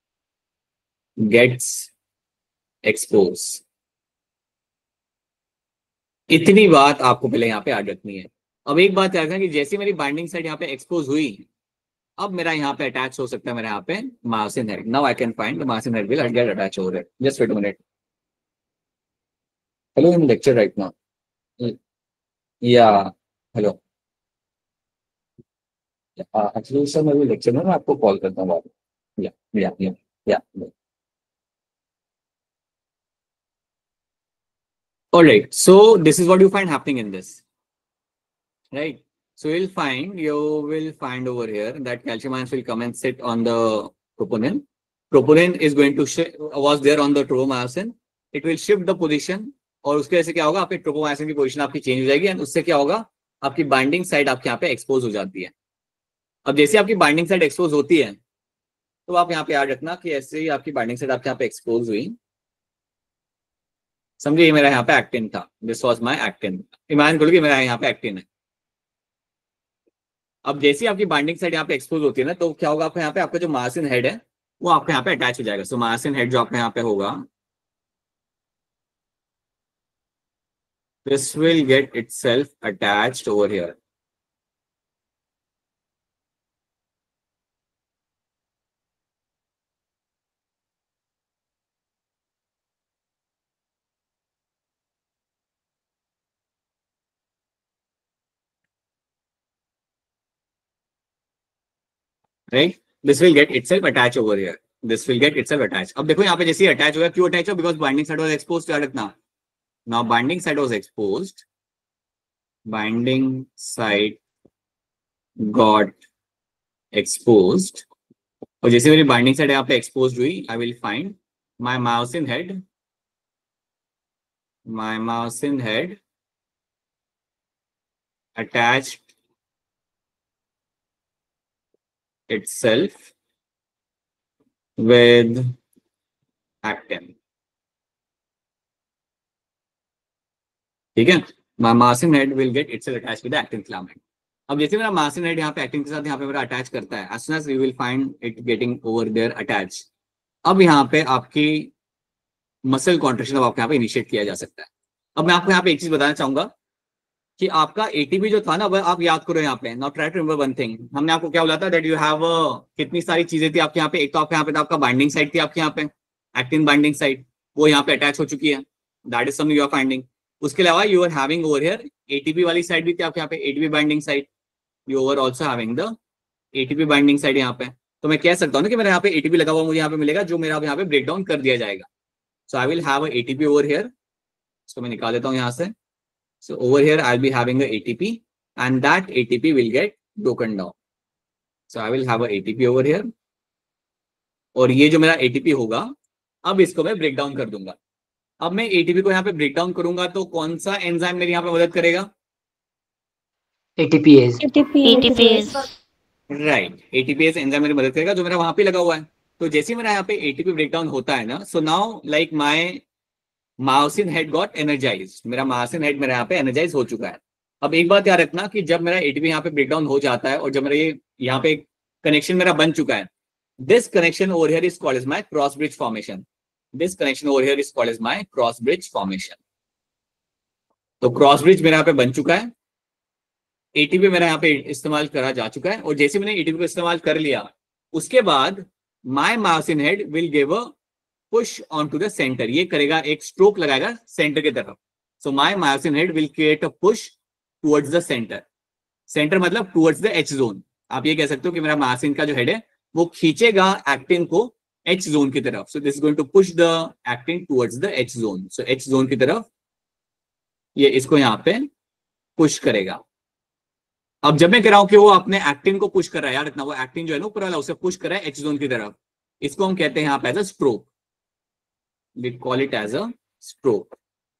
gets expose. इतनी बात आपको पहले यहाँ पे याद रखनी है। अब एक बात याद रखना कि जैसे मेरी बाइंडिंग साइट यहाँ पे एक्सपोज हुई, अब मेरा यहाँ पे अटैच हो सकता है मेरे यहाँ पे myosin head. Now I can find the myosin head will get attach over it. Just wait a minute. Hello, in lecture right now? या हेलो, एक्चुअली सर मैं लेक्चर में, मैं आपको कॉल करता हूँ बाद में। या all right, so this is what you find happening in this, right? So you will find over here that calcium ions will come and sit on the troponin. Troponin is going to was there on the tropomyosin. It will shift the position और उसके वजह से क्या होगा, आपके tropomyosin की position आपकी change हो जाएगी एंड उससे क्या होगा, आपकी बाइंडिंग साइड आपके यहाँ पे एक्सपोज हो जाती है. अब जैसे आपकी बाइंडिंग साइड एक्सपोज होती है तो आप यहाँ पे याद रखना कि ऐसे ही आपकी बाइंडिंग साइड आपके यहाँ पे एक्सपोज हुई. समझिए ये मेरा यहाँ पे एक्टिन था, this was my actin. Imagine करो कि मेरा यहाँ पे एक्टिन है. अब जैसे आपकी बाइंडिंग साइड यहाँ पे एक्सपोज होती है ना, तो क्या होगा, आपका यहाँ पे आपका जो मायोसिन हेड है वो आपके यहाँ पे अटैच हो जाएगा. सो मायोसिन हेड जो आपके यहाँ पे होगा, this will get itself attached over here. Right? This will get itself attached over here. This will get itself attached. अब देखो यहाँ पे जैसे अटैच हो गया, क्यों अटैच हो, because binding side was exposed. याद रखना, now binding side was exposed, binding side got exposed. और जैसे मेरी बाइंडिंग साइड यहाँ पे एक्सपोज हुई, आई विल फाइंड my myosin head attached itself with actin. ठीक है, my myosin head will get itself attached with the actin filament. अब जैसे मेरा myosin head यहाँ पे actin के साथ यहाँ पे मेरा अटैच करता है, as soon as you will find it getting over there attached, अब यहाँ पे आपकी मसल कॉन्ट्रैक्शन अब आपके यहाँ पे इनिशिएट किया जा सकता है. अब मैं आपको यहाँ पे एक चीज बताना चाहूंगा कि आपका एटीपी जो था ना, वह आप याद करो यहाँ पे. Now try to remember one thing. हमने आपको क्या बोला था, दैट यू हैव कितनी सारी चीजें थी आपके यहाँ पे. एक तो आपके यहाँ पे था आपका बाइंडिंग साइड थी आपके यहाँ पे, एक्टिन बाइंडिंग साइड, वो यहाँ पे अटैच हो चुकी है. That is something you are finding. उसके अलावा you are having over here ATP वाली साइड भी थी आपके यहाँ पे, ATP binding side. You are also having the ATP binding side यहाँ पे. तो मैं कह सकता हूँ ना कि मेरे यहाँ पे एटीपी लगा हुआ मुझे यहाँ पे मिलेगा, जो मेरा यहाँ पे ब्रेक डाउन कर दिया जाएगा. So I will have ATP over here. इसको मैं निकाल देता हूँ यहाँ से. So over here I'll be having a ATP and that ATP will get broken down. So I will have a ATP over here. और ये जो मेरा ATP होगा, अब इसको मैं ब्रेक डाउन कर दूंगा. अब मैं ATP को यहाँ पे ब्रेक डाउन करूंगा तो कौन सा एंजाइम मेरी यहाँ पे मदद करेगा? ATPase. राइट, ATPase एंजाइम मेरी मदद करेगा जो मेरा वहां पे लगा हुआ है. तो जैसे मेरा यहाँ पे ATP ब्रेक डाउन होता है ना, so now like my myosin head got energized. मेरा मायोसिन हेड मेरा यहाँ पे एनर्जाइज हो चुका है. अब एक बात याद रखना कि जब मेरा एटीपी यहाँ पे ब्रेकडाउन हो जाता है और जब मेरा ये यहाँ पे कनेक्शन मेरा बन चुका है, this connection over here is called as my cross bridge formation. This connection over here is called as my cross bridge formation. तो क्रॉस ब्रिज मेरा यहाँ पे बन चुका है, एटीपी मेरा यहाँ पे इस्तेमाल करा जा चुका है. और जैसे मैंने एटीपी को इस्तेमाल कर लिया, उसके बाद my myosin head will give a push on to the centre. ये करेगा, एक स्ट्रोक लगाएगा सेंटर की तरफ. So my myosin head will create a push towards the centre. Centre मतलब टुवर्ड्स द एच जोन. आप ये कह सकते हो कि मेरा मायोसिन का जो हेड है वो खींचेगा एक्टिन को एच जोन की तरफ. So this is going to push the actin towards the H zone. So H zone की तरफ ये इसको यहाँ पे पुश करेगा. अब जब मैं कह रहा हूं कि वो अपने एक्टिन को पुश कर रहा है, याद रखना वो एक्टिन जो है ना ऊपर वाला, उसे पुश कर रहा है एच जोन की तरफ. इसको हम कहते हैं यहाँ पे as a stroke. We call it as a stroke.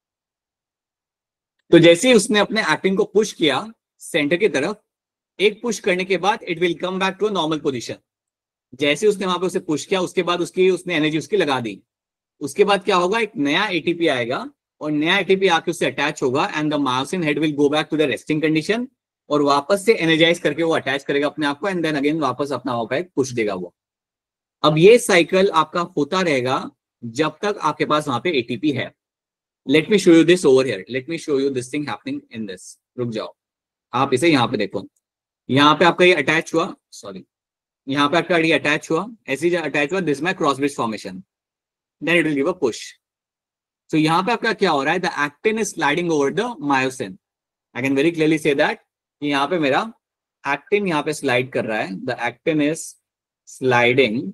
तो जैसे ही उसने अपने एक्टिन को पुश किया सेंटर की तरफ, एक पुश करने के बाद it will come back to a normal position. जैसे उसने वहां पे उसे पुश किया, उसके बाद उसने एनर्जी उसकी लगा दी. उसके बाद क्या होगा, एक नया एटीपी आएगा और नया एटीपी आके उससे अटैच होगा and the myosin head will go back to the resting condition और वापस से एनर्जाइज करके वो अटैच करेगा अपने आप को एंड देन अगेन वापस अपना वहां पे पुश देगा वो. अब ये साइकिल आपका होता रहेगा जब तक आपके पास वहां पे एटीपी है. Let me show you this over here. Let me show you this thing happening in this. रुक जाओ, आप इसे यहाँ पे देखो. यहाँ पे आपका ये अटैच हुआ, सॉरी, यहाँ पे आपका ये अटैच हुआ, ऐसे ही अटैच हुआ. This my cross bridge formation, then it will give a push. So यहाँ पे आपका क्या हो रहा है, the actin is sliding over the myosin. I can very clearly see that यहाँ पे मेरा एक्टिन यहाँ पे स्लाइड कर रहा है. The actin is sliding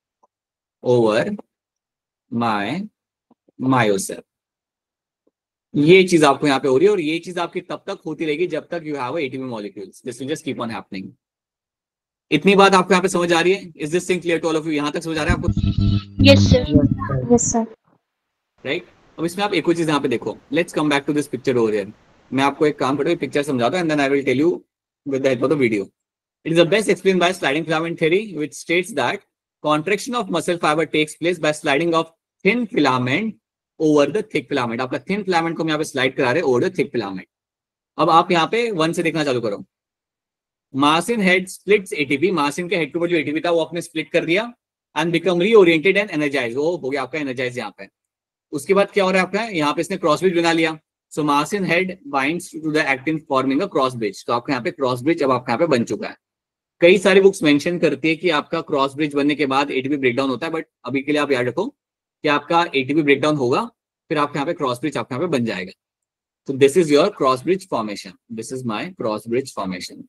over my myosin. ये चीज आपको यहाँ पे हो रही है और ये चीज आपकी तब तक होती रहेगी जब तक you have ATP molecules, this will just keep on happening. इतनी बात आपको यहाँ पे समझ आ रही है? Is this thing clear to all of you? यहाँ तक समझ आ रहा है आपको? Yes, sir. Yes, sir. Right. अब इसमें आप एक और चीज यहाँ पे देखो, let's come back to this picture over here. मैं आपको एक काम करूँ, पिक्चर समझाता हूँ and then I will tell you with the help of the video. It is the best explain by sliding filament theory which states that contraction of muscle fibre takes place by sliding of thin filament over the thick filament. आपका thin filament को हम यहाँ पे slide करा रहे हैं over the thick filament. अब आप यहाँ पे 1 से देखना चालू करो। Myosin head splits ATP, myosin के हेड के ऊपर जो एटीपी था वो आपने स्प्लिट कर दिया and become reoriented and energize, वो हो गया आपका एनर्जाइज यहाँ पे। उसके बाद क्या हो रहा है आपका, यहाँ पे इसने क्रॉस ब्रिज बना लिया। So myosin head binds to the actin forming a cross bridge. तो आपका यहाँ पे क्रॉस ब्रिज अब आपका यहाँ पे बन चुका है। कई सारी बुक्स मेंशन करती है कि आपका क्रॉस ब्रिज बनने के बाद एटीपी ब्रेकडाउन होता है, बट अभी के लिए आप याद रखो कि आपका एटीपी ब्रेकडाउन होगा फिर आपके यहाँ पे क्रॉस ब्रिज आपके यहाँ पे बन जाएगा। तो this is your cross bridge formation, this is my cross bridge formation.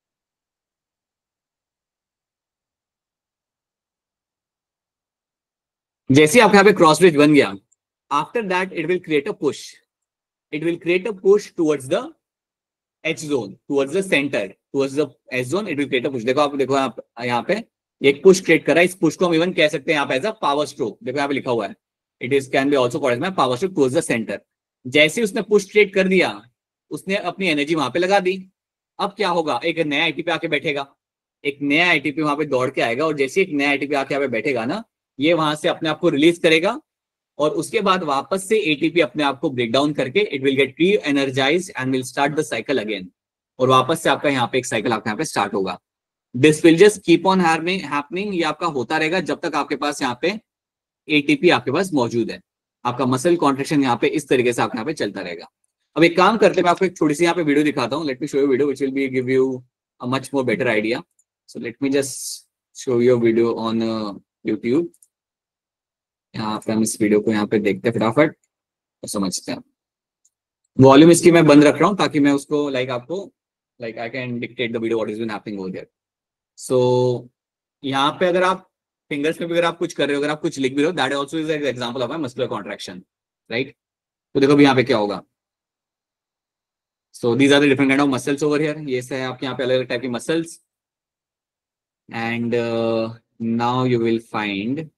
जैसे आपके यहाँ पे क्रॉस ब्रिज बन गया, after that it will create a push, it will create a push towards the H zone, towards the centre, towards the H zone, it will create a push. देखो आप, देखो आप यहाँ पे एक पुश क्रिएट कर रहा है। इस पुश को हम इवन कह सकते हैं यहाँ पे एज अ पावर स्ट्रोक। देखो यहाँ पे लिखा हुआ है, it is can be also called as power stroke towards the centre. जैसे उसने पुश क्रिएट कर दिया, उसने अपनी एनर्जी वहां पे लगा दी। अब क्या होगा, एक नया एटीपी आके बैठेगा, एक नया एटीपी वहां पे दौड़ के आएगा और जैसे एक नया एटीपी आके यहाँ पे बैठेगा ना, ये वहां से अपने आप को रिलीज करेगा और उसके बाद वापस से एटीपी अपने आप को ब्रेक डाउन करके it will get reenergized and will start the cycle again. और वापस से आपका यहाँ पे एक साइकिल आपका यहाँ पे स्टार्ट होगा। This will just keep on happening. ये आपका होता रहेगा जब तक आपके पास यहाँ पे एटीपी आपके पास मौजूद है। आपका मसल कॉन्ट्रैक्शन यहाँ पे इस तरीके से आपके यहाँ पे चलता रहेगा। अब एक काम करते हैं, मैं आपको एक छोटी सी यहाँ पे वीडियो दिखाता हूँ। Let me show you video which will be give you a much more better idea. So let me just show you video on YouTube. यहाँ पे हम इस वीडियो को यहाँ पे देखते हैं फटाफट तो समझते हैं। वॉल्यूम इसकी मैं बंद रख रहा हूँ ताकि मैं उसको आपको I can dictate the video what is been happening over there. So यहाँ पे अगर आप फिंगर्स में भी अगर आप कुछ कर रहे हो, अगर आप कुछ लिख भी रहे हो, that also is an example of muscular contraction, right. तो देखो अभी यहाँ पे क्या होगा। So these are the different kind of muscles over here. ये है आपके यहाँ पे अलग अलग टाइप की muscles and now you will find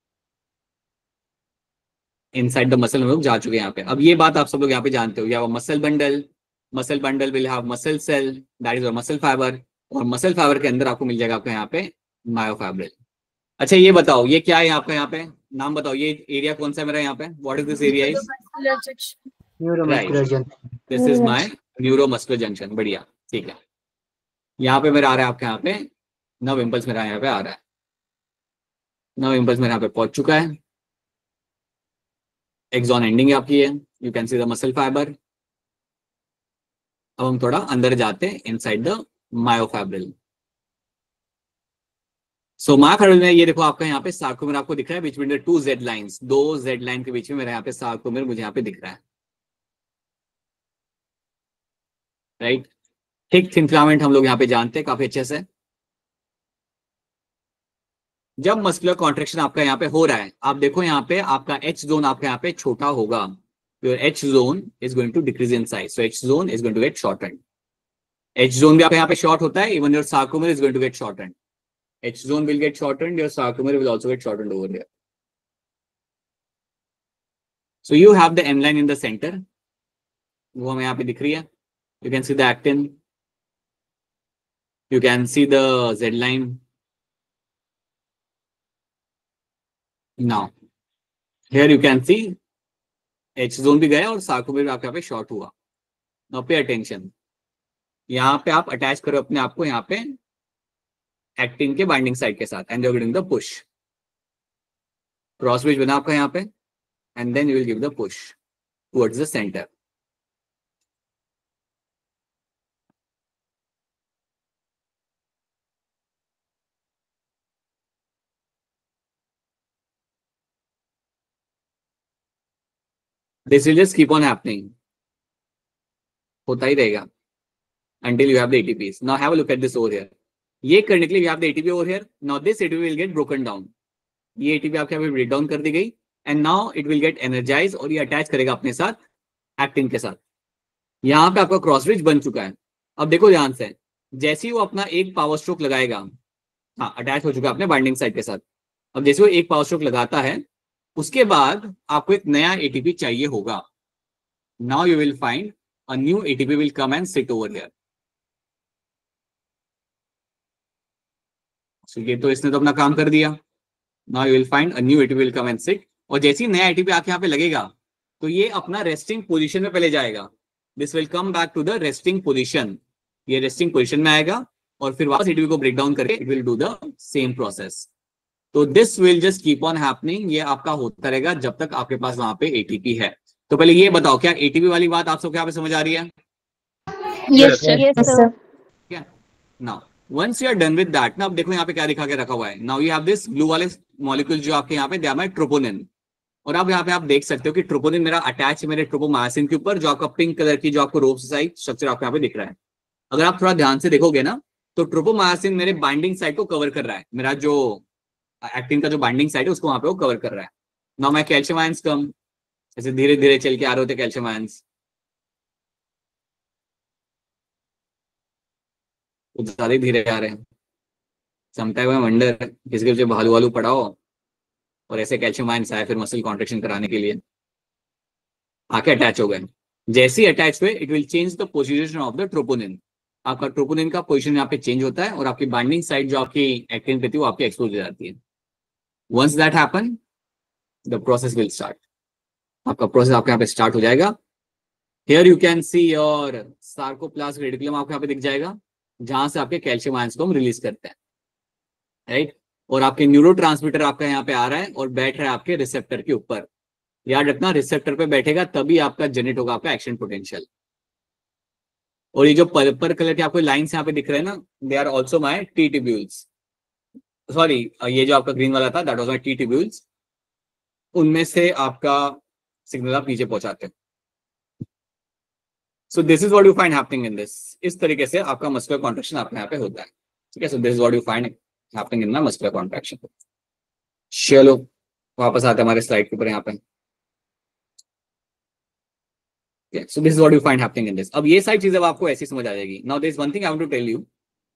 inside the muscle. हम लोग जा चुके हैं यहाँ पे। अब ये बात आप सब लोग यहाँ पे जानते हो, या muscle bundle will have muscle cell, that is muscle fibre, और मसल फाइबर के अंदर आपको मिल जाएगा आपको यहाँ पे मायोफाइब्रिल। अच्छा ये बताओ ये क्या है आपका यहाँ पे, नाम बताओ, ये एरिया कौन सा है मेरा यहाँ पे, what is this area is? Neuromuscular junction. This is my neuromuscular junction. बढ़िया, ठीक है। यहाँ पे मेरा आ रहा है आपके यहाँ पे नर्व इम्पल्स, मेरा यहाँ पे आ रहा है नर्व इम्पल्स, मेरा यहाँ पे पहुंच चुका है। एक्सॉन एंडिंग आपकी है, you can see the muscle fibre. अब हम थोड़ा अंदर जाते हैं inside the myofibril. So myofibril में ये देखो आपका यहाँ पे सार्कोमेर आपको दिख रहा है between the two Z lines, दो जेड लाइन के बीच में मेरा यहाँ पे सार्कोमेर मुझे यहाँ पे दिख रहा है, राइट। थिक थिन फिलामेंट हम लोग यहाँ पे जानते हैं काफी अच्छे से। जब मस्कुलर कॉन्ट्रैक्शन आपका यहाँ पे हो रहा है, आप देखो यहाँ पे आपका एच जोन आपका यहाँ पे छोटा होगा, your H zone is going to decrease in size, so H zone is going to get shortened. H zone भी आपका यहाँ पे शॉर्ट होता है, even your sarcomere is going to get shortened. H zone will get shortened, your sarcomere will also get shortened over there. So you have the M line in the center, वो हमें यहाँ पे दिख रही है। You can see the actin, you can see the Z line. Now here you can see H zone भी गया और sarcomere आपके यहाँ पे short हुआ। Now pay attention, यहाँ पे आप अटैच करो अपने आप को यहाँ पे एक्टिन के बाइंडिंग साइड के साथ and you are giving the push. Cross bridge बना आपका यहाँ पे and then you will give the push towards the centre. This will just keep on happening, होता ही रहेगा until you have the ATPs. Now have a look at this over here. ये करने के लिए we have the ATP over here. Now this ATP will get broken down. ये ATP आपके यहाँ पे ब्रेक डाउन कर दी गई and now it will get energise और ये अटैच करेगा अपने साथ एक्टिन के साथ। यहाँ पे आपका क्रॉस ब्रिज बन चुका है। अब देखो ध्यान से, जैसे ही वो अपना एक पावर स्ट्रोक लगाएगा, हाँ अटैच हो चुका है अपने बाइंडिंग साइट के साथ। अब जैसे वो एक पावर स्ट्रोक लगाता है, उसके बाद आपको एक नया एटीपी चाहिए होगा। Now you will find a new ATP will come and sit over here. ये तो इसने तो अपना काम कर दिया। Now you will find a new ATP will come and sit, और जैसे ही नया एटीपी आके यहाँ पे लगेगा तो ये अपना रेस्टिंग पोजीशन में पहले जाएगा। This will come back to the resting position, ये रेस्टिंग पोजीशन में आएगा और फिर वापस एटीपी को ब्रेक डाउन करके it will do the same process. तो this will just keep on happening, ये आपका होता रहेगा जब तक आपके पास वहां पे एटीपी है। तो पहले ये बताओ, क्या एटीपी वाली बात आप सबको यहाँ पे समझ आ रही है? Yes, sir. Yes, sir. Now once you are done with that ना, अब देखो यहाँ पे क्या दिखा के रखा हुआ है। Now you have this blue वाले मॉलिक्यूल जो आपके यहाँ पे दे आर माय ट्रोपोनिन, और अब यहाँ पे आप देख सकते हो कि ट्रोपोनिन मेरा अटैच है मेरे ट्रोपोमायोसिन के ऊपर, जो आपका पिंक कलर की जो आपको रोबोसाइट स्ट्रक्चर आपको यहाँ पे दिख रहा है। अगर आप थोड़ा ध्यान से देखोगे ना, तो ट्रोपोमायोसिन मेरे बाइंडिंग साइट को कवर कर रहा है, मेरा जो एक्टिन का जो बाइंडिंग साइट है उसको वहां पे वो कवर कर रहा है। Now my calcium ions come, ऐसे धीरे धीरे चल के आ रहे होते कैल्शियम आयंस, कुछ ज्यादा ही धीरे आ रहे हैं। समटाइम आई वंडर, किसी के पीछे भालू वालू पड़ाओ और ऐसे कैल्शियम आयंस आए फिर मसल कॉन्ट्रेक्शन कराने के लिए, आके अटैच हो गए। जैसे ही अटैच हुए it will change the position of the troponin, आपका ट्रोपोनिन का पोजीशन यहाँ पे चेंज होता है और आपकी बाइंडिंग साइट जो आपकी एक्टिन पे थी वो आपकी एक्सपोज हो जाती है। Once that happen the process will start, आपका प्रोसेस आपके यहाँ पे स्टार्ट हो जाएगा। Here you can see your sarcoplasm reticulum आपको यहाँ पे दिख जाएगा, जहां से आपके कैल्शियम आयंस को हम रिलीज करते हैं, राइट। और आपके न्यूरोट्रांसमीटर आपका यहाँ पे आ रहा है और बैठ रहा है आपके रिसेप्टर के ऊपर। याद रखना, रिसेप्टर पे बैठेगा तभी आपका जनरेट होगा आपका एक्शन पोटेंशियल। और ये जो पर्पल कलर के आपको लाइंस यहाँ पे दिख रहे हैं ना, they are also my T tubules, sorry ये जो आपका ग्रीन वाला था that was my T tubules, उनमें से आपका सिग्नल आप नीचे पहुंचाते हैं। So this is what you find happening in this, इस तरीके से आपका मस्कुलर कॉन्ट्रैक्शन आपके यहाँ पे होता है, ठीक है। So this is what you find happening in the muscular contraction. चलो वापस आते हैं हमारे स्लाइड के ऊपर यहाँ पे। So this is what you find happening in this. अब ये सारी चीजें आपको ऐसी समझ आ जाएगी। Now there is one thing I want to tell you,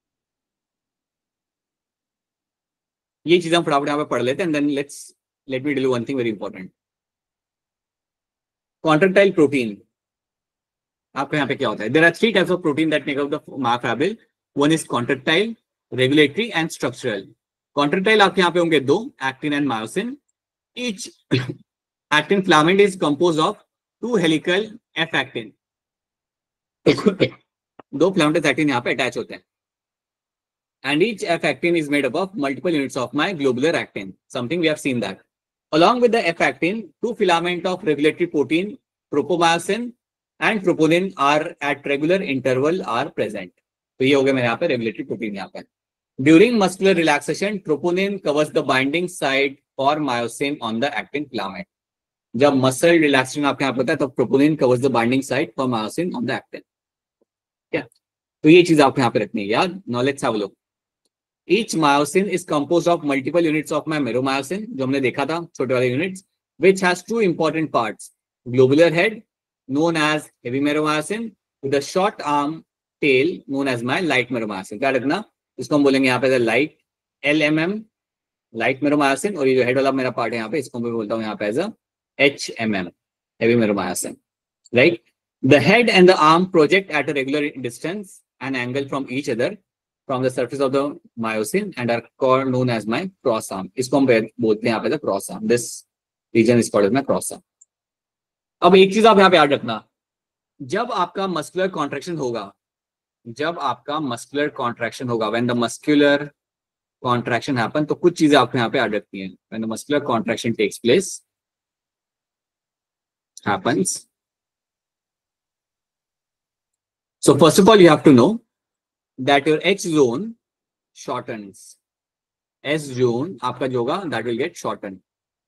ये चीजें हम फटाफट यहाँ पे पढ़ लेते हैं, and then let me tell you one thing very important. Contractile protein आपके यहाँ पे क्या होता है? There are three types of protein that make up the myofibril. One is contractile, regulatory and structural. Contractile आपके यहाँ पे होंगे दो, actin and myosin. Each actin filament is composed of two helical F actin, दो filament actin यहाँ पे attach होते हैं। And each F actin is made up of multiple units of my globular actin, something we have seen that. Along with the F actin, two filament of regulatory protein, tropomyosin and troponin are at regular interval are present. तो ये हो गया मेरे यहाँ पे regulatory protein यहाँ पे. During muscular relaxation, troponin covers the binding site for myosin on the actin filament. जब muscle relaxation आपके यहाँ पे होता है तब troponin covers the binding site for myosin on the actin. क्या? तो ये चीज आपको यहाँ पे रखनी है याद. Now let's have a look. Each myosin is composed of multiple units of my meromyosin, जो हमने देखा था छोटे वाले units, which has two important parts: globular head known as heavy meromyosin with a short arm tail known as my light meromyosin. क्या रखना, इसको हम बोलेंगे यहाँ पे light LMM, light meromyosin, और ये जो हेड वाला मेरा पार्ट है यहाँ पे इसको मैं बोलता हूँ यहाँ पे as a HMM, heavy meromyosin, right? The head and the arm project at a regular distance and angle from each other from the surface of the myosin and are called known as my cross arm. इसको हम बोलते हैं यहाँ पे cross arm. This region is called as my cross arm. अब एक चीज आप यहाँ पे याद रखना, जब आपका मस्कुलर कॉन्ट्रैक्शन होगा, जब आपका मस्कुलर कॉन्ट्रैक्शन होगा, when the muscular contraction happen, तो कुछ चीजें आपको यहाँ पे याद रखती हैं. When the muscular contraction takes place, happens. So first of all, you have to know that your H zone shortens. S zone आपका जो होगा that will get shortened.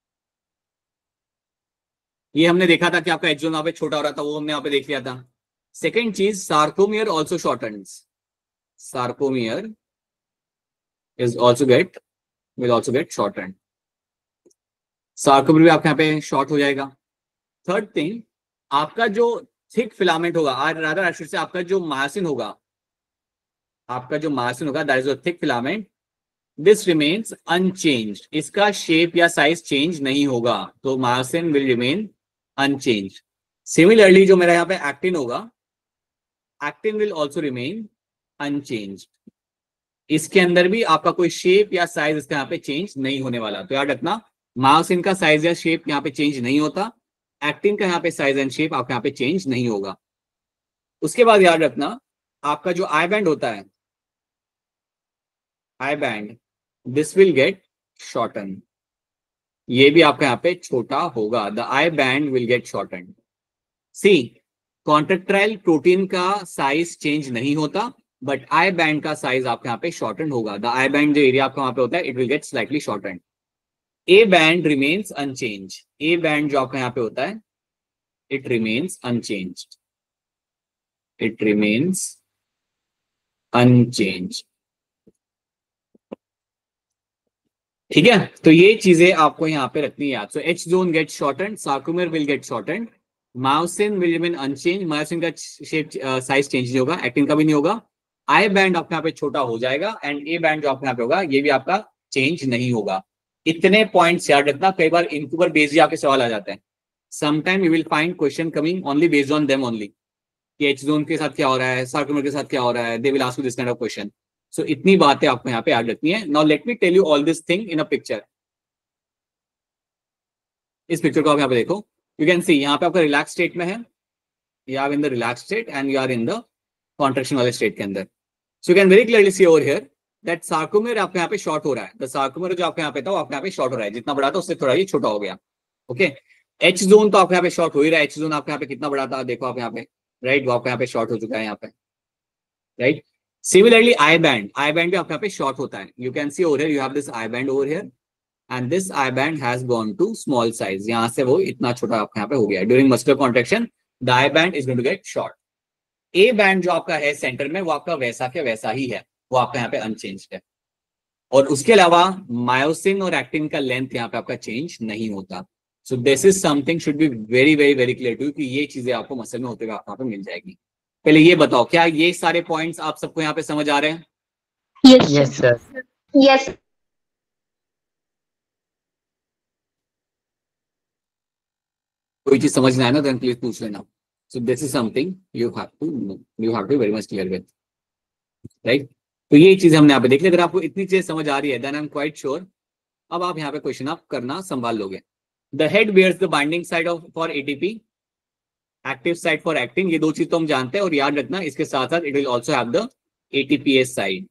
ये हमने देखा था कि आपका H zone यहाँ पे छोटा हो रहा था, वो हमने यहाँ पे देख लिया था. सेकेंड चीज, sarcomere also shortens. Sarcomere is will also get shortened. Sarcomere भी आपके यहाँ पे शॉर्ट हो जाएगा. थर्ड थिंग, आपका जो थिक फिलामेंट होगा, रादर आई शुड से आपका जो मायोसिन होगा, that is a thick filament, this remains unchanged, इसका शेप या साइज चेंज नहीं होगा, तो myosin will remain unchanged. Similarly जो मेरा यहाँ पे एक्टिन होगा, actin will also remain unchanged, इसके अंदर भी आपका कोई शेप या साइज इसका यहाँ पे चेंज नहीं होने वाला। तो याद रखना, मायोसिन का साइज या शेप यहाँ पे चेंज नहीं होता, एक्टिन का यहाँ पे साइज एंड शेप आपका यहाँ पे चेंज नहीं होगा। उसके बाद याद रखना, आपका जो आई बैंड होता है, I band, this will get shorten, ये भी आपका यहाँ पे छोटा होगा, the I band will get shorten. See, contractile protein का साइज चेंज नहीं होता, बट आई बैंड का साइज आपके यहाँ पे शॉर्टन होगा, द आई बैंड जो एरिया आपका वहां पे होता है, it will get slightly shorten. A band remains unchange, A band जो आपका यहाँ पे होता है, it remains unchanged, it remains unchanged. ठीक है, तो ये चीजें आपको यहाँ पे रखनी है याद। So H zone get shorten, sarcomere will get shorten, myosin will remain unchange, myosin का शेप साइज चेंज नहीं होगा, एक्टिन का भी नहीं होगा, आई बैंड आपके यहाँ पे छोटा हो जाएगा, एंड ए बैंड जो आपके यहाँ पे होगा ये भी आपका चेंज नहीं होगा। इतने पॉइंट्स याद रखना, कई बार इनके ऊपर बेस्ड भी आपके सवाल आ जाते हैं। Sometime you will find question coming only based on them only, कि एच जोन के साथ क्या हो रहा है, सार्कोमेर के साथ क्या हो रहा है, they will ask you this kind of question. So इतनी बातें आपको यहाँ पे याद रखनी है। Now let me tell you all this thing in a picture. इस पिक्चर को आप यहाँ पे देखो, यू कैन सी यहाँ पे आपका रिलैक्स स्टेट में है, you are in the relax state and you are in the contraction वाले स्टेट के अंदर। So you can very clearly see over here that sarcomere आपके यहाँ पे शॉर्ट हो रहा है, द सार्कोमेर जो आपके यहाँ पे था वो आपके यहाँ पे शॉर्ट हो रहा है, जितना बड़ा था उससे थोड़ा ये छोटा हो गया। ओके, एच जोन तो आपके यहाँ पे शॉर्ट हो ही रहा है, एच जोन आपके यहाँ पे कितना बड़ा था देखो आप यहाँ पे, राइट, वो आपके यहाँ पे शॉर्ट हो चुका है यहाँ पे, राइट। सिमिलरली आई बैंड भी आपके यहाँ पे शॉर्ट होता है, you can see over here, you have this I band over here and this I band has gone to small size, यहां से वो इतना छोटा आपके यहाँ पे हो गया। During muscular contraction the I band is going to get short। A band जो आपका है सेंटर में, वो आपका वैसा के वैसा ही है, वो आपका यहाँ पे अनचेंज्ड है, और उसके अलावा मायोसिन और एक्टिन का लेंथ यहाँ पे आपका चेंज नहीं होता। So this is something should be very very very clear to, कि ये चीजें आपको मसल में होते हुए यहाँ पे मिल जाएगी। पहले ये बताओ, क्या ये सारे पॉइंट्स आप सबको यहाँ पे समझ आ रहे हैं? Yes, sir. Yes. कोई चीज समझ ना आए ना तो प्लीज पूछ लेना। So this is something you have to know, you have to very much clear with, right. तो ये चीज हमने यहाँ पे देख ली। अगर आपको इतनी चीज समझ आ रही है then I am quite sure अब आप यहाँ पे क्वेश्चन आप करना संभाल लोगे। The head bears the binding side of for ATP, active side for actin, ये दो चीज तो हम जानते हैं, और याद रखना इसके साथ साथ it will also have the ATPase side,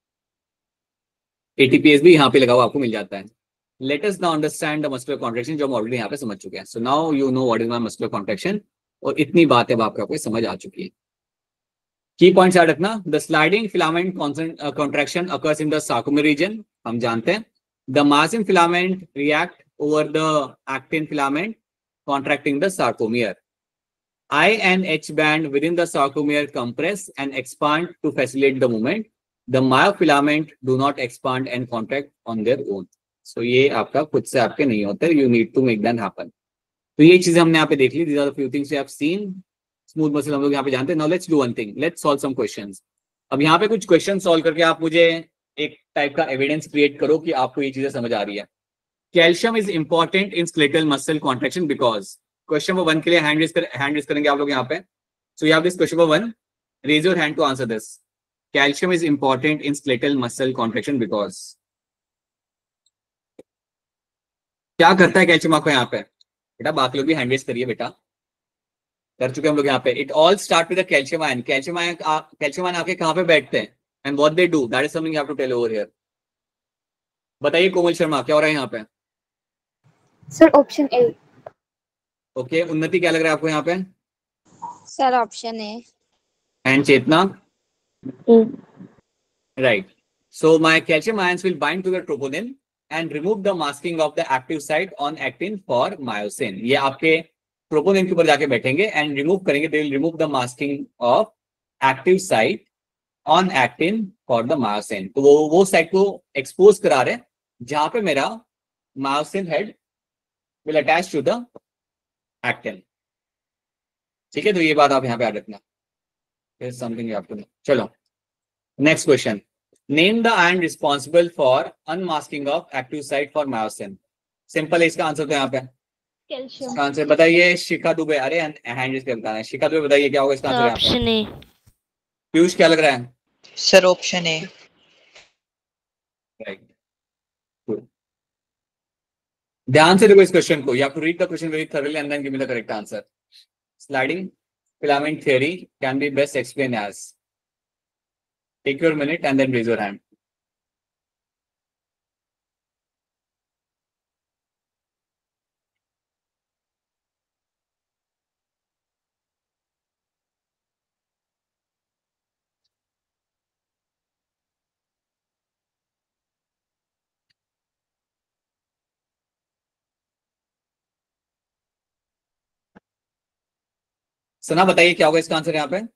ATPase भी यहाँ पे लगा हुआ आपको मिल जाता है। Let us now understand the muscular contraction, जो हम ऑलरेडी यहाँ पे समझ चुके हैं। So now you know what is my muscular contraction, और इतनी बातें आपको समझ आ चुकी है। की पॉइंट्स याद रखना, the sliding filament contraction occurs in the sarcomere region, हम जानते हैं। The myosin filament react over the actin filament contracting the sarcomere. I and H band within the sarcomere compress and expand to facilitate the movement. The myofilament do not expand and contract on their own. So ये आपका खुद से आपके नहीं होते, you need to make them happen. तो ये चीजें हमने यहाँ पे देख ली, these are the few things we have seen. Smooth muscle हम लोग यहाँ पे जानते हैं। Now let's do one thing, let's solve some questions. अब यहाँ पे कुछ क्वेश्चन सॉल्व करके आप मुझे एक टाइप का एविडेंस क्रिएट करो कि आपको ये चीजें समझ आ रही है। Calcium is important in skeletal muscle contraction because, question number 1 के लिए हैंड रेज करेंगे आप लोग यहाँ पे। So you have this question number 1, raise your hand to answer this. Calcium is important in skeletal muscle contraction because, क्या करता है कैल्शियम आपको यहाँ पे? बेटा बाकी लोग भी हैंड रेज करिए, बेटा कर चुके हम लोग यहाँ पे। It all start with the calcium ion. Calcium ion आके कहाँ पे बैठते हैं and what they do, that is something you have to tell over here. बताइए कोमल शर्मा, क्या हो रहा है यहाँ पे? सर ऑप्शन ए। ओके, उन्नति क्या लग रहा है आपको यहाँ पे? Sir option A. And Chetna? A. Right, so my calcium ions will bind to the troponin and remove the masking of the active site on actin for myosin. ये आपके troponin के ऊपर जाके बैठेंगे and remove करेंगे, they will remove the masking of active site on actin for the myosin. तो वो site को एक्सपोज करा रहे हैं जहां पे मेरा myosin head will attach to the actin. ठीक है, तो ये बात आप यहाँ पे याद रखना। समथिंग आपको, चलो next question. Name the end responsible for unmasking of active site for myosin. Simple है इसका आंसर तो यहाँ पे। कैल्शियम। इसका आंसर बताइए शिखा दुबे। अरे हैंड इसके बताना है। शिखा दुबे बताइए क्या होगा इसका आंसर यहाँ पे। Option A. पीयूष क्या लग रहा है? Sir option A. राइट, ध्यान से देखो इस क्वेश्चन को। You have to read the question very thoroughly and then give me the correct answer. Sliding filament theory can be best explained as, take your minute and then raise your hand. Sana बताइए क्या होगा इसका answer यहाँ पे।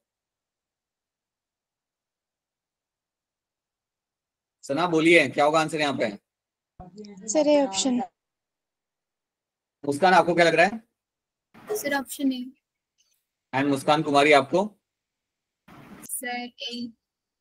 सना बोलिए क्या होगा answer यहाँ पे। Sir A option. मुस्कान आपको क्या लग रहा है? Sir option A. And Muskan Kumari आपको? Sir A.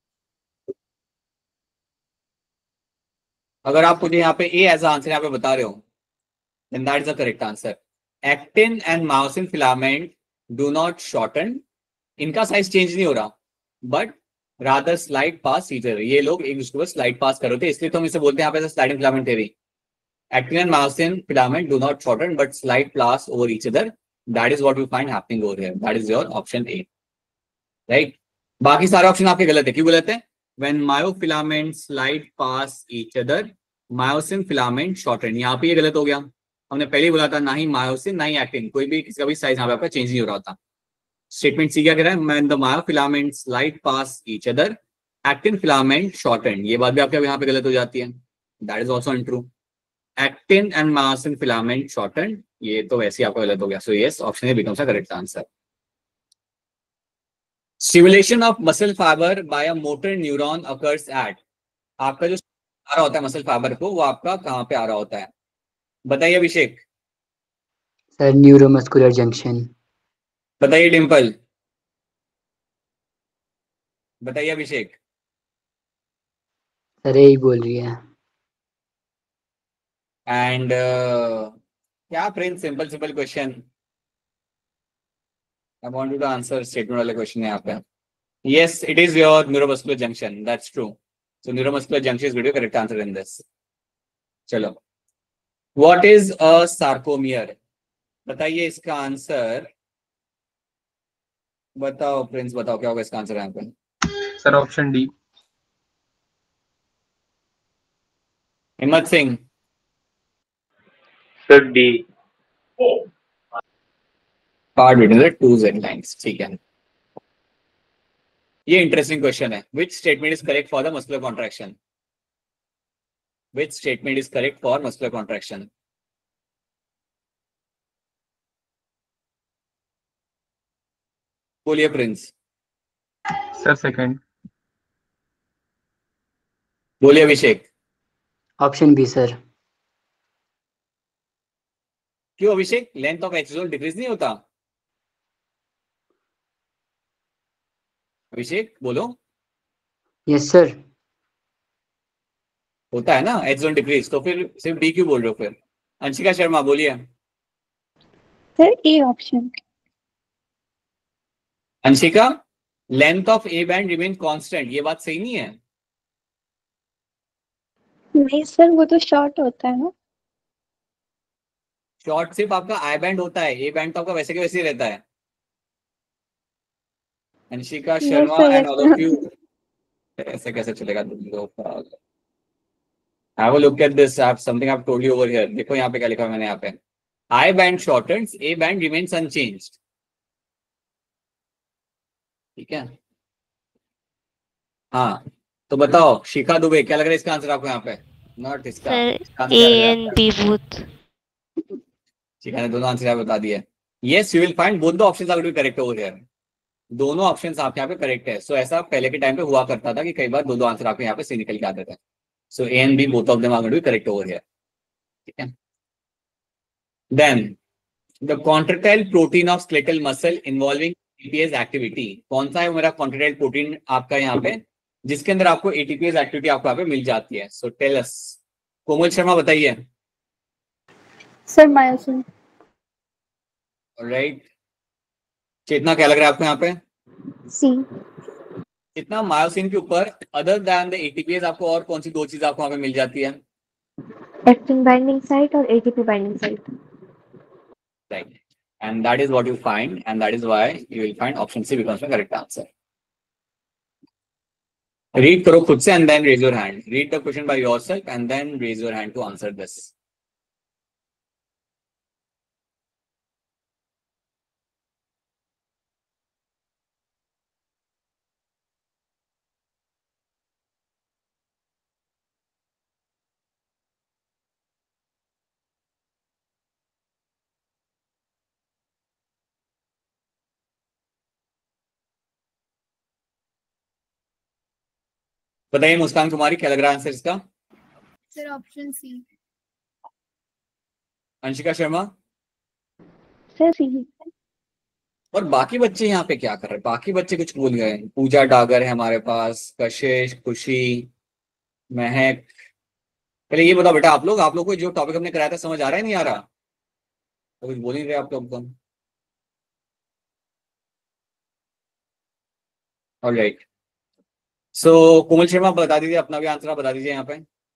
अगर आप मुझे यहाँ पे ए एज आंसर यहाँ पे बता रहे हो, then that is the correct answer. Actin and myosin filament do not shorten. इनका साइज चेंज नहीं हो रहा, but rather slide past each other. ये लोग एक दूसरे को स्लाइड पास कर रहे थे, इसलिए तो हम इसे बोलते हैं यहाँ पे sliding filament theory. Actin and myosin filament do not shorten but slide pass over each other. That is what we find happening over here. That is your option A. Right? बाकी सारे ऑप्शन आपके गलत है। क्यों गलत है? When myofilaments slide past each other, myosin filament shorten. यहाँ पे ये गलत हो गया। हमने पहले ही बोला था ना ही मायोसिन ना ही एक्टिन, कोई भी किसी का भी साइज यहाँ पे आपका चेंज नहीं हो रहा था। स्टेटमेंट सी क्या कह रहा है? When the myofilaments slide past each other, actin filament shorten. ये बात भी आपके यहाँ पे गलत हो जाती है। That is also untrue. Actin and myosin filament shortened. ये तो वैसे ही आपका गलत हो गया। So yes, option A becomes the correct answer. Stimulation of muscle fiber by a motor neuron occurs at. आपका जो आ रहा होता है मसल फाइबर को, वो आपका कहाँ पे आ रहा होता है? बताइए अभिषेक। Sir neuromuscular junction. बताइए डिम्पल। बताइए अभिषेक। सर यही बोल रही है। एंड क्या Prince, simple simple question. I want you to answer statement वाले क्वेश्चन यहाँ पे। Yes, it is your neuromuscular junction, that's true. So neuromuscular junction is video correct answer in this. चलो, व्हाट इज अ सार्कोमियर? बताइए इसका answer. बताओ Prince, बताओ क्या होगा इसका आंसर यहाँ पे। Sir option D. Himmat Singh. Sir D. Part between the two Z lines. ठीक है, ये इंटरेस्टिंग क्वेश्चन है। Which statement is correct for the muscular contraction? Which statement is correct for muscular contraction? बोलिए प्रिंस। Sir second. बोलिए Abhishek. Option B sir. क्यों Abhishek? Length of exosome decrease नहीं होता? अभिषेक बोलो। Yes sir. होता है ना एक्सोसोम डिक्रीज, तो फिर सिर्फ डी क्यों बोल रहे हो फिर? अंशिका शर्मा बोलिए। Sir A option. Anshika, length of A band remain constant, ये बात सही नहीं है। नहीं सर, वो तो शॉर्ट होता है ना। शॉर्ट सिर्फ आपका आई बैंड होता है, ए बैंड तो आपका वैसे के वैसे ही रहता है। Anshika Sharma and all of you, ऐसे कैसे चलेगा तुम लोग? Have a look at this, I have something I have told you over here. देखो यहाँ पे क्या लिखा है मैंने यहाँ पे। I band shortens, A band remains unchanged. ठीक है, हाँ तो बताओ शिखा दुबे क्या लग रहा है इसका आंसर आपको यहाँ पे? नॉट इसका, sir A and B both. Shikha ने दोनों आंसर यहाँ बता दिए। Yes, you will find both the options are correct over here. दोनों ऑप्शंस आपके यहाँ पे करेक्ट है। सो ऐसा पहले के टाइम पे हुआ करता था कि कई बार दो आंसर आपके यहाँ पे से निकल के आते थे। So A and B both of them are going to be correct over here. ठीक है, then the contractile protein of skeletal muscle involving ATPase activity, कौन सा है मेरा कॉन्ट्रेक्टाइल प्रोटीन आपका यहाँ पे जिसके अंदर आपको एटीपीएस एक्टिविटी आपको यहाँ पे मिल जाती है? So tell us. Komal Sharma बताइए। Sir myosin. राइट। चेतना क्या लग रहा है आपको यहाँ पे? सी। इतना मायोसिन के ऊपर अदर देन द एटीपीएस आपको और कौन सी दो चीज आपको वहां पे मिल जाती है? एक्टिन बाइंडिंग साइट और ATP binding site. Right. And that is what you find, and that is why you will find option C becomes the correct answer. Read करो खुद से and then raise your hand. Read the question by yourself and then raise your hand to answer this. बताइए मुस्कान कुमारी, क्या लग रहा है answer इसका? Sir option C. Anshika Sharma sir C. और बाकी बच्चे यहाँ पे क्या कर रहे हैं? बाकी बच्चे कुछ भूल गए। पूजा डागर है हमारे पास, कशिश, खुशी, महक। पहले ये बताओ बेटा, आप लोग को जो टॉपिक हमने कराया था समझ आ रहा है नहीं आ रहा? तो कुछ बोल नहीं रहे आप लोग। ऑलराइट। सो कोमल शर्मा बता दीजिए, अपना भी आंसर आप बता दीजिए यहाँ पे।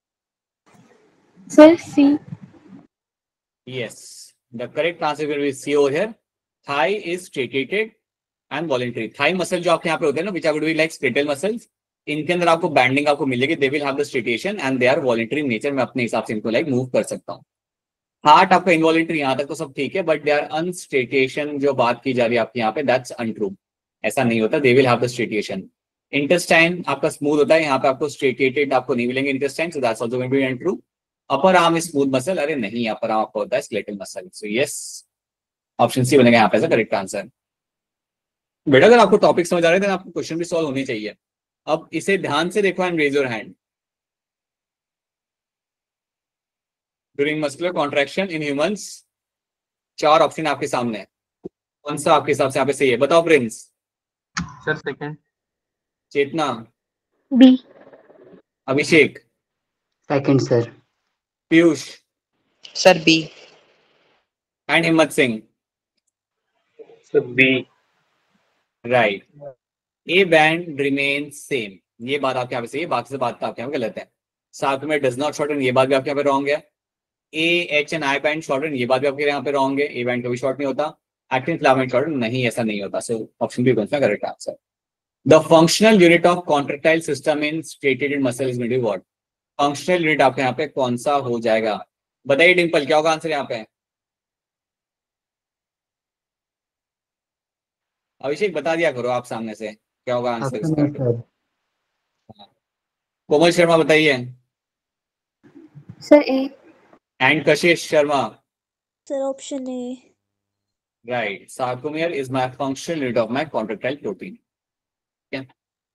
Sir C. Yes, the correct answer will be C over here. Thigh is striated and voluntary. Thigh muscle जो आपके यहाँ पे होते हैं ना, which are going to be like skeletal muscles, इनके अंदर आपको बैंडिंग आपको मिलेगी। They will have the striation and they are voluntary in nature. मैं अपने हिसाब से इनको like मूव कर सकता हूँ। हार्ट आपका इनवॉलेंट्री, यहाँ तक तो सब ठीक है, बट दे आर अनस्ट्रेटेशन जो बात की जा रही है आपके यहाँ पे, दैट्स अनट्रू। ऐसा नहीं होता, they will have the striation. Intestine आपका स्मूथ होता है, यहाँ पे आपको स्ट्रेटेटेड आपको नहीं मिलेंगे intestine, so that's also going to be untrue. Upper arm smooth muscle, अरे नहीं, अपर आर्म आपका होता है skeletal muscle. So yes, option C बनेगा यहाँ पे करेक्ट आंसर। बेटा अगर आपको टॉपिक समझ आ रहे थे आपको क्वेश्चन भी सॉल्व होने चाहिए। अब इसे ध्यान से देखो and raise your hand. During muscular contraction in humans, 4 option आपके सामने है, कौन सा आपके हिसाब से यहाँ पे सही है? बताओ Prince. Sir second. Chetna. B. Abhishek. Second sir. Piyush. Sir B. And Himmat Singh. Sir B. Right. A band remain same, ये बात आपके यहाँ पे सही है, बाकी से बात तो आपके यहाँ पे गलत है। साथ में डज नॉट शॉर्टन, ये बात भी आपके यहाँ पे रॉन्ग है। A H and I band shorten, ये बात भी आपके यहाँ पे रॉन्ग है। ए बैंड कभी शॉर्ट नहीं होता। एक्टिन फिलामेंट शॉर्टन नहीं, ऐसा नहीं होता। सो ऑप्शन बी कौन सा correct answer. The functional unit of contractile system in striated muscle is going to be what? Functional unit आपके यहाँ पे कौन सा हो जाएगा? बताइए डिंपल, क्या होगा आंसर यहाँ पे? अभिषेक बता दिया करो आप सामने से, क्या होगा आंसर इसका? कोमल शर्मा बताइए। Sir A. And Kashish Sharma. Sir option A. Right, sarcomere is my functional unit of my contractile protein. Yeah.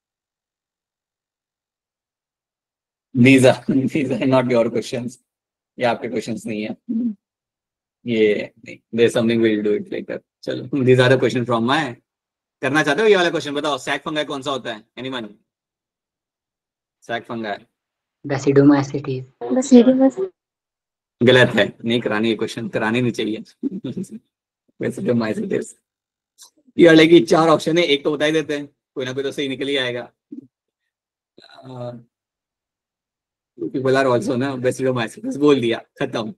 These are not your questions. ये आपके questions नहीं है। ये नहीं, there's something we'll do it later. चलो, these are the questions from my। करना चाहते हो ये वाला क्वेश्चन? बताओ सैक फंगाई कौन सा होता है? एनीवन? Sac fungi basidiomycetes. गलत है, नहीं करानी, ये क्वेश्चन करानी नहीं चाहिए। बेसिडोमाइसिटीज ये लाइक कि 4 ऑप्शन है, एक तो बता ही देते हैं, कोई ना कोई तो सही निकल ही आएगा। people are also ना बेसिडोमाइसिटीज बोल दिया, खत्म।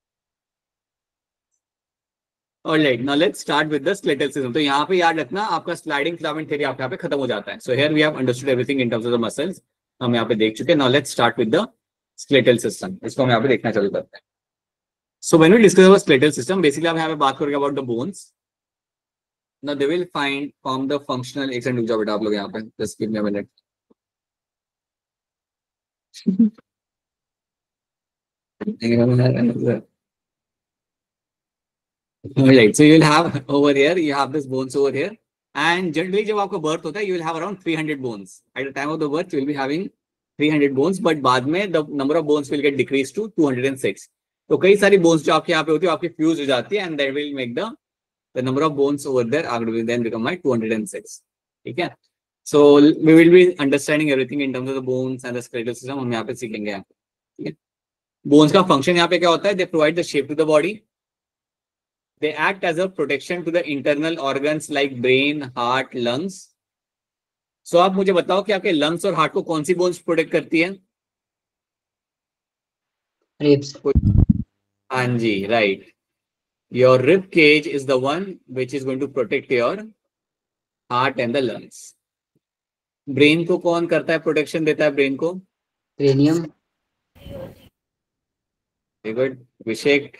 Alright, now let's start with the skeletal system. तो यहाँ पे याद रखना आपका स्लाइडिंग फिलामेंट थ्योरी आपके यहाँ पे खत्म हो जाता है। So here we have understood everything in terms of the muscles. हम यहाँ पे देख चुके हैं। Now let's start with the skeletal system. इसको हम यहाँ पे देखना चालू करते हैं। So when we discuss about skeletal system, basically हम यहाँ पे बात करेंगे about the bones. Now they will form the functional। एक सेकंड रुक जाओ बेटा आप लोग यहाँ पे, just give me a minute. Right, so you will have over here, you have this bones over here, and generally जब आपका birth होता है, you will have around 300 bones. At the time of the birth, you will be having 300 bones, but बाद में the number of bones will get decreased to 206. तो कई सारी bones जो आपके यहाँ पे होती है आपकी फ्यूज हो जाती है, and that will make the number of bones over there are will then become 206. ठीक है, so we will be understanding everything in terms of the bones and the skeletal system, हम यहाँ पे सीखेंगे यहाँ पे. ठीक है, बोन्स का फंक्शन यहाँ पे क्या होता है? They provide the shape to the body, they act as a protection to the internal organs like brain, heart, lungs. सो आप मुझे बताओ कि आपके लंग्स और हार्ट को कौन सी बोन्स प्रोटेक्ट करती है? Ribs. हाँ जी, right. Your rib cage is the one which is going to protect your heart and the lungs. Brain को कौन करता है, प्रोटेक्शन देता है ब्रेन को? Cranium. Very good Abhishek.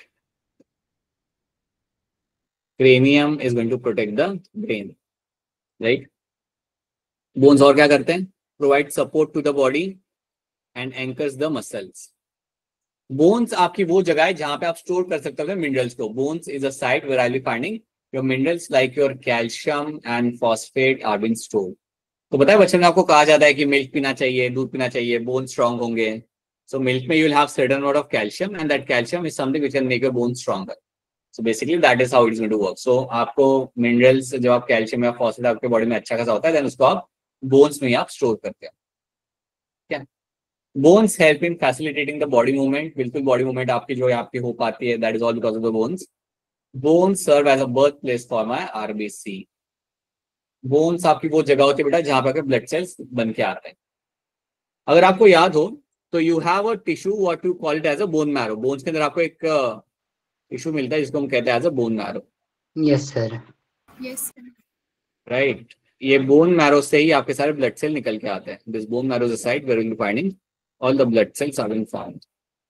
Cranium is going to protect the brain, right. Bones और क्या करते हैं? Provide support to the body and anchors the muscles. Bones आपकी वो जगह है जहां पे आप स्टोर कर सकते हो मिनरल्स को. Bones is a site where I will finding your minerals like your calcium and phosphate are being stored. तो पता है बच्चों में आपको कहा जाता है कि मिल्क पीना चाहिए, दूध पीना चाहिए, बोन स्ट्रांग होंगे. सो मिल्क में you will have certain amount of calcium and that calcium is something which can make your bone stronger. So basically that is how it is going to work. So आपको minerals जब आप calcium या phosphate आपके body में अच्छा खासा होता है, देन उसको आप बोन्स में ही आप स्टोर करते हो. क्या bones help in facilitating the body movement. बिल्कुल बॉडी मूवमेंट आपकी जो है आपकी हो पाती है, that is all because of the bones. Bones serve as a birth place for my RBC. Bones आपकी वो जगह होती है बेटा जहां पर ब्लड सेल्स बन के आते हैं. अगर आपको याद हो तो you have a tissue what you call it as a bone marrow. Bones के अंदर आपको एक टिश्यू मिलता है जिसको हम कहते हैं as a bone marrow. Yes, sir. Yes, sir. Right. ये बोन मैरो से ही आपके सारे ब्लड सेल निकल के आते हैं. This bone marrow is a site where you will be finding all the blood cells are being found.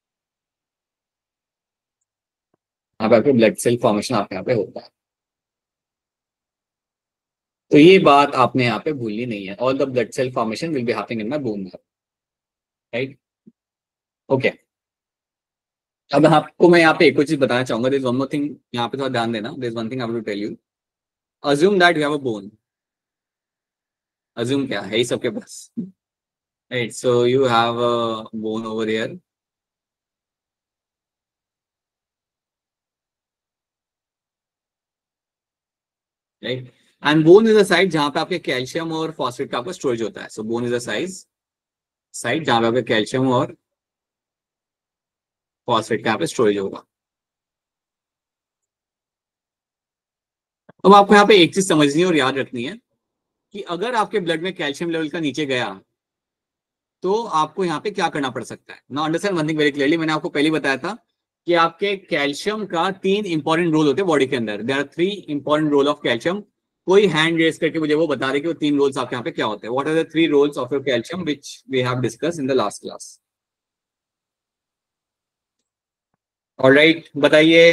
यहाँ पे आपके ब्लड सेल फॉर्मेशन आपके यहाँ पे होता है. तो ये बात आपने यहाँ पे भूलनी नहीं है. All the blood cell formation will be happening in my bone marrow, right. Okay, अब आपको मैं यहाँ पे एक और चीज बताना चाहूंगा. There is one more thing, यहाँ पे थोड़ा ध्यान देना. There is one thing I want to tell you. Assume that you have a bone. Assume क्या है ही सबके पास, right. So you have a bone over here. Right, and bone is a site जहां पे आपके कैल्शियम और phosphate का आपका स्टोरेज होता है. So bone is a site जहां पे आपके कैल्शियम और फॉस्फेट का यहाँ पे स्टोरेज होगा. अब आपको यहाँ पे एक चीज समझनी है और याद रखनी है कि अगर आपके ब्लड में कैल्शियम लेवल का नीचे गया तो आपको यहाँ पे क्या करना पड़ सकता है. Now understand one thing very clearly. मैंने आपको पहले बताया था कि आपके कैल्शियम का 3 इंपॉर्टेंट रोल होते हैं बॉडी के अंदर. There are 3 important role of calcium. कोई हैंड रेज करके मुझे वो बता रहे कि वो 3 रोल्स आपके यहाँ पे क्या होते हैं. What are the 3 roles of your calcium which we have discussed in the last class. Alright, बताइए.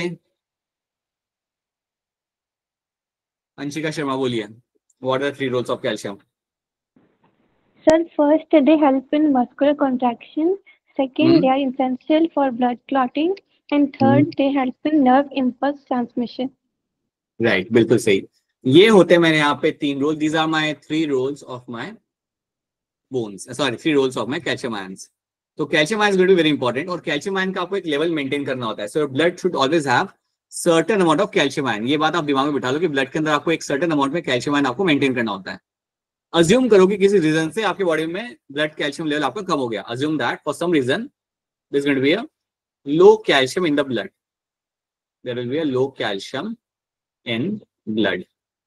अंशिका शर्मा बोलिए. What are the 3 roles of calcium? Sir, first they help in muscular contraction. Second, they are essential for blood clotting. And third, they help in nerve impulse transmission. Right, बिल्कुल सही. ये होते हैं मैंने यहाँ पे 3 role. These are my 3 roles of my bones, sorry 3 roles of my calcium ions. तो calcium ions going to be very important. और कैल्शियम आयन का आपको एक लेवल मेंटेन करना होता है. So blood should always have certain amount of calcium ion. ये बात आप दिमाग में बिठा लो कि ब्लड के अंदर आपको एक सर्टेन अमाउंट में कैल्शियम आयन आपको मेंटेन करना होता है. अज्यूम करो कि किसी रीजन से आपके बॉडी में ब्लड कैल्शियम लेवल आपका कम हो गया. Assume that for some reason there is going to be a low calcium in the blood. There will be a low calcium in blood.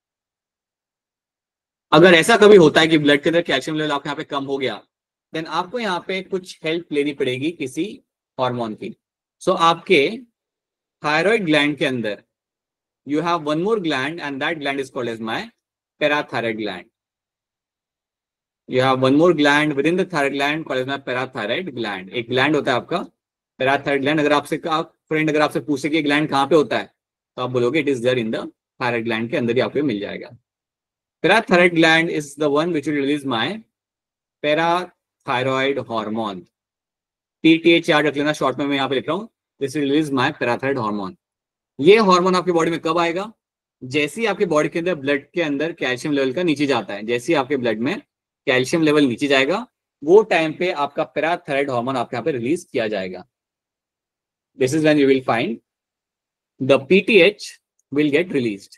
अगर ऐसा कभी होता है कि ब्लड के अंदर कैल्शियम लेवल आपके यहाँ पे कम हो गया, देन आपको यहाँ पे कुछ हेल्प लेनी पड़ेगी किसी हार्मोन की. सो आपके थायराइड ग्लैंड के अंदर you have one more gland and that gland is called as my parathyroid gland. You have one more gland within the thyroid gland called as my parathyroid gland. एक gland होता है आपका parathyroid gland. अगर आपसे friend अगर आपसे पूछे कि ये gland कहाँ पे होता है तो आप बोलोगे it is there in the thyroid gland के अंदर ही आपको मिल जाएगा. Parathyroid gland is the one which will release my parathyroid hormone. PTH याद रख लेना, शॉर्ट में मैं यहाँ पे लिख रहा हूँ. This will release my parathyroid hormone. ये हार्मोन आपकी बॉडी में कब आएगा? जैसे ही आपके बॉडी के अंदर ब्लड के अंदर कैल्शियम लेवल का नीचे जाता है, जैसे ही आपके ब्लड में कैल्शियम लेवल नीचे जाएगा वो टाइम पे आपका पैराथायराइड हार्मोन आपके यहाँ पे रिलीज किया जाएगा. this is when you will find the PTH will get released.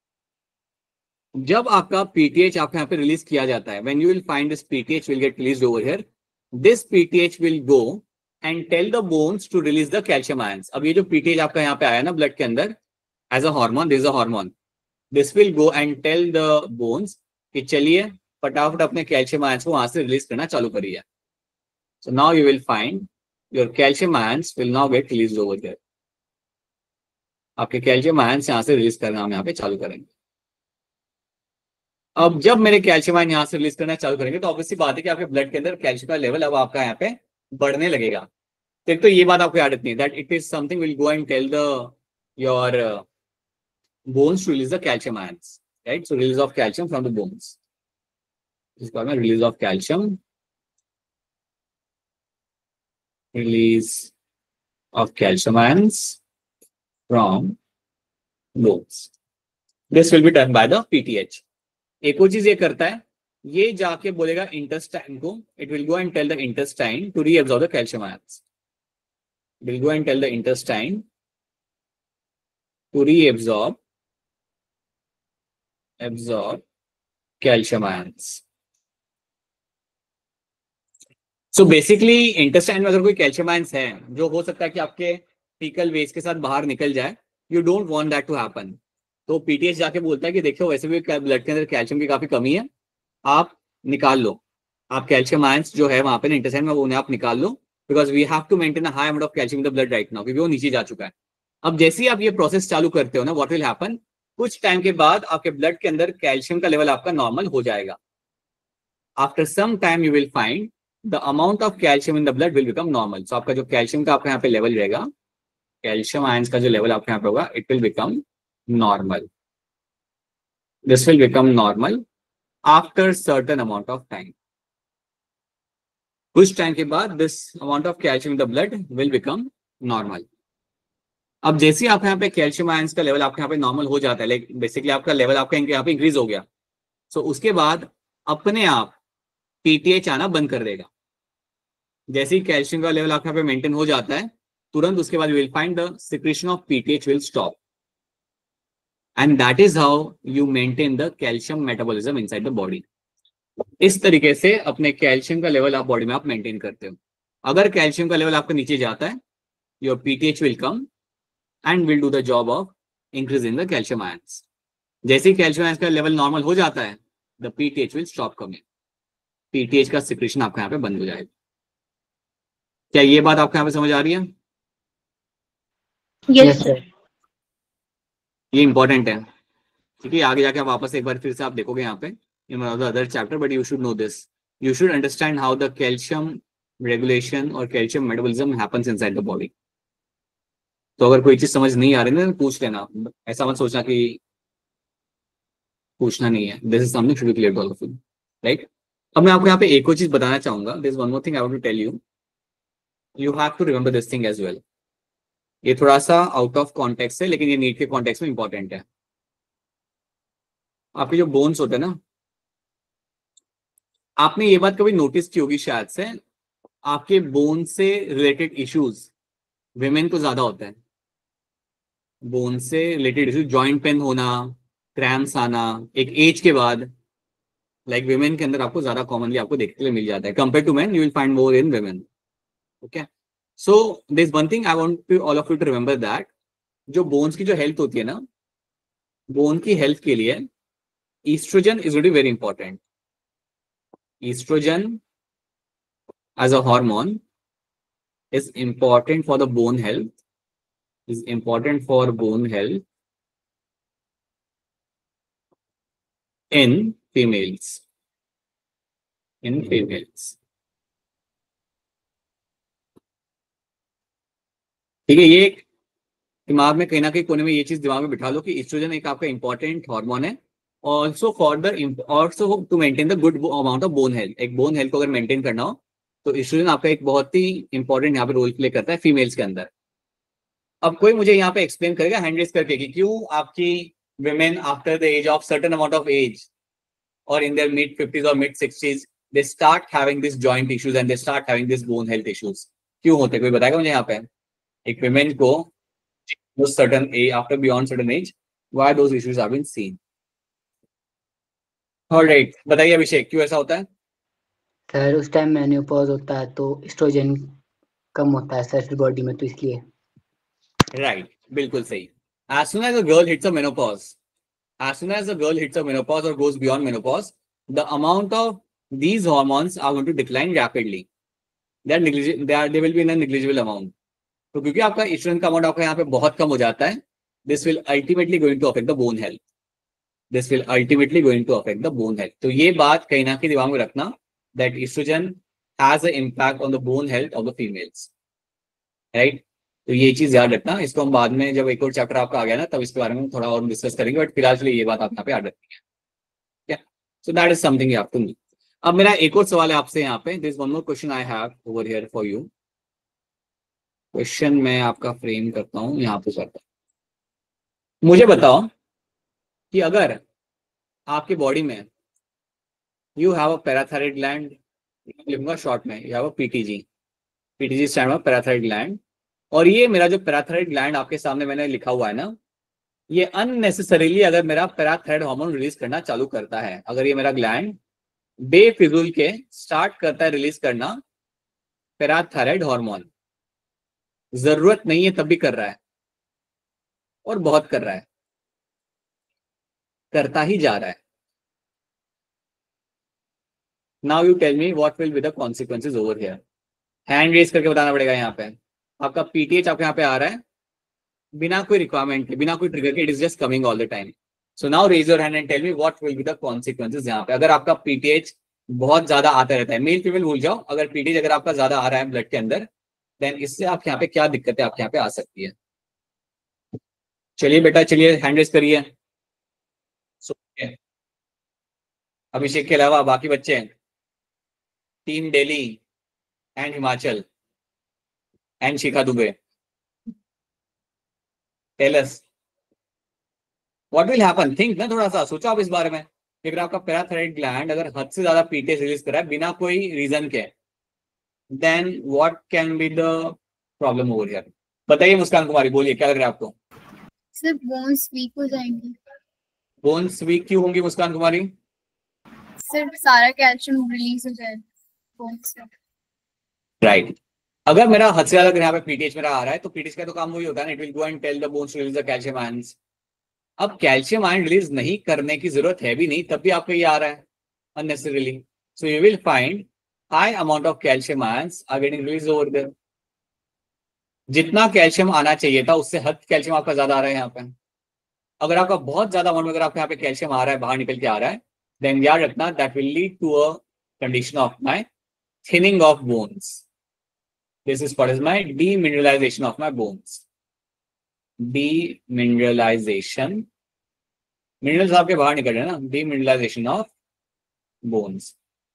जब आपका PTH आपके यहाँ पे रिलीज किया जाता है, when you will find this PTH will get released over here, this PTH will go and tell the bones to release the calcium ions. अब ये जो PTH आपका यहाँ पे आया ना ब्लड के अंदर as a hormone, this is a hormone. This will go and tell the bones कि चलिए फटाफट अपने कैल्शियम आयंस को वहां से रिलीज करना चालू करिए. So now you will find your calcium ions will now get released over there. आपके कैल्शियम आयंस यहाँ से रिलीज करना हम यहाँ पे चालू करेंगे. अब जब मेरे कैल्शियम आयन यहाँ से रिलीज करना चालू करेंगे तो ऑब्वियसली बात है कि आपके ब्लड के अंदर कैल्शियम का लेवल अब आपका यहाँ पे बढ़ने लगेगा. तो एक तो ये बात आपको याद रखनी है that it is something will go and tell the your bones to release the calcium ions, right? So release of calcium from the bones. This is called release of calcium. Release of calcium ions from bones. This will be done by the PTH. एक और चीज ये करता है, ये जाके बोलेगा intestine को, it will go and tell the intestine to reabsorb the calcium ions. It will go and tell the intestine to reabsorb calcium ions. So basically intestine में अगर कोई कैल्शियम आयंस है जो हो सकता है कि आपके फीकल वेस्ट के साथ बाहर निकल जाए, you don't want that to happen. तो पीटीएच जाके बोलता है कि देखो वैसे भी ब्लड के अंदर कैल्शियम की काफी कमी है, आप निकाल लो, आप कैल्शियम आयंस जो है वहां पे इंटेस्टाइन में वो उन्हें आप निकाल लो, because we have to maintain a high amount of calcium in the blood right now, क्योंकि वो नीचे जा चुका है. अब जैसे ही आप ये प्रोसेस चालू करते हो ना, व्हाट विल हैपन, कुछ टाइम के बाद आपके ब्लड के अंदर कैल्शियम का लेवल आपका नॉर्मल हो जाएगा. After some time you will find the amount of calcium in the blood will become normal. So आपका जो कैल्शियम का आपका यहाँ पे लेवल रहेगा, कैल्शियम आयंस का जो लेवल आपके यहाँ पे होगा, it will become normal. This will become normal after certain amount of time. कुछ टाइम के बाद this amount of calcium in the blood will become normal. अब जैसे ही आपके यहाँ पे कैल्शियम आयंस का लेवल आपके यहाँ पे नॉर्मल हो जाता है, लाइक बेसिकली आपका लेवल आपका यहाँ पे इंक्रीज हो गया, सो उसके बाद अपने आप पीटीएच आना बंद कर देगा. जैसे ही कैल्शियम का लेवल आपके यहाँ पे मेंटेन हो जाता है, तुरंत उसके बाद you will find the secretion of PTH will stop, and that is how you maintain the calcium metabolism inside the body. इस तरीके से अपने कैल्शियम का लेवल आप बॉडी में आप मेंटेन करते हो. अगर कैल्शियम का लेवल आपका नीचे जाता है, your PTH will come and will do the job of increasing the calcium ions. जैसे ही calcium ions का लेवल नॉर्मल हो जाता है, the PTH will stop coming. PTH का सिक्रीशन आपके यहाँ पे बंद हो जाएगा. क्या ये बात आपके यहाँ पे समझ आ रही है? Yes, sir. ये इंपॉर्टेंट है, ठीक है. आगे जाके आप वापस एक बार फिर से आप देखोगे यहाँ पे in one of the other chapter, but you should know this. You should understand how the calcium regulation or calcium metabolism happens inside the body. तो अगर कोई चीज समझ नहीं आ रही ना, पूछ लेना, ऐसा मत सोचना कि पूछना नहीं है. This is something should be clear to all of you, right. अब मैं आपको यहाँ पे एक और चीज बताना चाहूंगा. This one more thing I want to tell you. You have to remember this thing as well. ये थोड़ा सा आउट ऑफ कॉन्टेक्स्ट है, लेकिन ये नीट के कॉन्टेक्स्ट में इंपॉर्टेंट है. आपके जो बोन्स होते हैं ना, आपने ये बात कभी नोटिस की होगी शायद से, आपके बोन से रिलेटेड इश्यूज विमेन को ज्यादा होता है. बोन से रिलेटेड इश्यूज, जॉइंट पेन होना, क्रैम्प्स आना एक एज के बाद, लाइक विमेन के अंदर आपको ज्यादा कॉमनली आपको देखने के लिए मिल जाता है. Compare to man, you will find more in women. Okay, so this one thing I want to all of you to remember that जो बोन्स की जो हेल्थ होती है ना, बोन की हेल्थ के लिए estrogen is really very important. Estrogen as a hormone is important for the bone health, is important for bone health in females. In females. ठीक है, ये दिमाग में कहीं ना कहीं कोने में ये चीज दिमाग में बिठा लो कि ईस्ट्रोजन एक आपका इंपॉर्टेंट हार्मोन है. Also for the also to maintain the good amount of bone health. एक बोन हेल्थ को अगर मेंटेन करना हो तो ईस्ट्रोजन आपका एक बहुत ही इंपॉर्टेंट यहाँ पे रोल प्ले करता है फीमेल्स के अंदर. अब कोई मुझे यहाँ पे एक्सप्लेन करेगा हैंड रेज करके कि क्यों आपकी women after the age of certain amount of age और इन देयर मिड 50s और mid 60s they start having this joint issues and they start having this bone health issues. क्यों होते, कोई बताएगा मुझे यहाँ पे? एक women को certain age, after beyond certain age, why those issues have been seen. Alright, बताइए अभिषेक क्यों ऐसा होता है? सर उस टाइम मेनोपॉज होता है तो एस्ट्रोजन कम होता है सर बॉडी में, तो इसलिए. Right, बिल्कुल सही. As soon as a girl hits a menopause, or goes beyond menopause, the amount of these hormones are going to decline rapidly. They will be in a negligible amount. तो क्योंकि आपका oestrogen का amount आपका यहाँ पे बहुत कम हो जाता है, this will ultimately going to affect the bone health. तो ये बात कहीं ना कहीं दिमाग में रखना, that estrogen has an impact on the bone health of the females, right? तो ये चीज याद रखना. इसको हम बाद में जब एक और चैप्टर आपका आ गया ना तब इसके बारे में थोड़ा और डिस्कस करेंगे, बट फिलहाल ये बात आप यहाँ पे याद रखनी है. So that is something you have to know. अब मेरा एक और सवाल है आपसे यहाँ पे. This one more question I have over here for you. Question मैं आपका फ्रेम करता हूँ यहाँ पे करता हूँ. मुझे बताओ कि अगर आपके बॉडी में you have a parathyroid gland, लिखूंगा शॉर्ट में, you have a PTG stand for parathyroid gland, और ये मेरा जो पैराथायराइड ग्लैंड आपके सामने मैंने लिखा हुआ है ना, ये अननेसेसरीली अगर मेरा पैराथायराइड हार्मोन रिलीज करना चालू करता है, अगर ये मेरा ग्लैंड बेफिजूल के स्टार्ट करता है रिलीज करना पैराथायराइड हार्मोन, जरूरत नहीं है तब भी कर रहा है और बहुत कर रहा है, करता ही जा रहा है. Now you tell me what will be the consequences over here. Hand raise करके बताना पड़ेगा. यहाँ पे आपका पीटीएच आपके यहाँ पे आ रहा है बिना कोई रिक्वायरमेंट के, बिना कोई ट्रिगर के, it is just coming all the time. So now raise your hand and tell me what will be the consequences. यहाँ पे अगर आपका पीटीएच बहुत ज्यादा आता रहता है, मेल फीमेल भूल जाओ, अगर पीटीएच अगर आपका ज्यादा आ रहा है ब्लड के अंदर, देन इससे आप यहाँ पे क्या दिक्कतें आपके यहाँ पे आ सकती है. चलिए बेटा, चलिए हैंड रेज करिए. अभिषेक के अलावा बाकी बच्चे, team Delhi and Himachal and Shikha Dubey, tell us what will happen. Think ना, थोड़ा सा सोचो आप इस बारे में. अगर आपका पैराथायराइड ग्लैंड अगर हद से ज्यादा पीटीएच रिलीज कर रहा है बिना कोई रीजन के, then what can be the problem over here. बताइए मुस्कान कुमारी, बोलिए क्या लग रहा है आपको. सर बोन्स वीक हो जाएंगे. बोन्स वीक क्यों होंगी मुस्कान कुमारी? सर सारा कैल्शियम रिलीज हो जाए बोन्स से. राइट. अगर मेरा हद से ज्यादा अगर यहाँ पे पीटीएच मेरा आ रहा है तो पीटीएच का तो काम वही होता है ना, it will go and tell the bones to release the calcium ions. अब कैल्शियम आयन रिलीज नहीं करने की जरूरत है भी नहीं, तब भी आपको ये आ रहा है unnecessarily. So you will find high amount of calcium ions are getting release over there. जितना कैल्शियम आना चाहिए था उससे हद कैल्शियम आपका ज्यादा आ रहा है यहाँ पे. अगर आपका बहुत ज्यादा अमाउंट में अगर आपके यहाँ पे कैल्शियम आ रहा है, बाहर निकल के आ रहा है, देन याद रखना that will lead to a condition of my thinning of bones. This is what is my demineralization of my bones. Demineralization. Minerals आपके बाहर निकल रहे हैं ना. Demineralization of bones.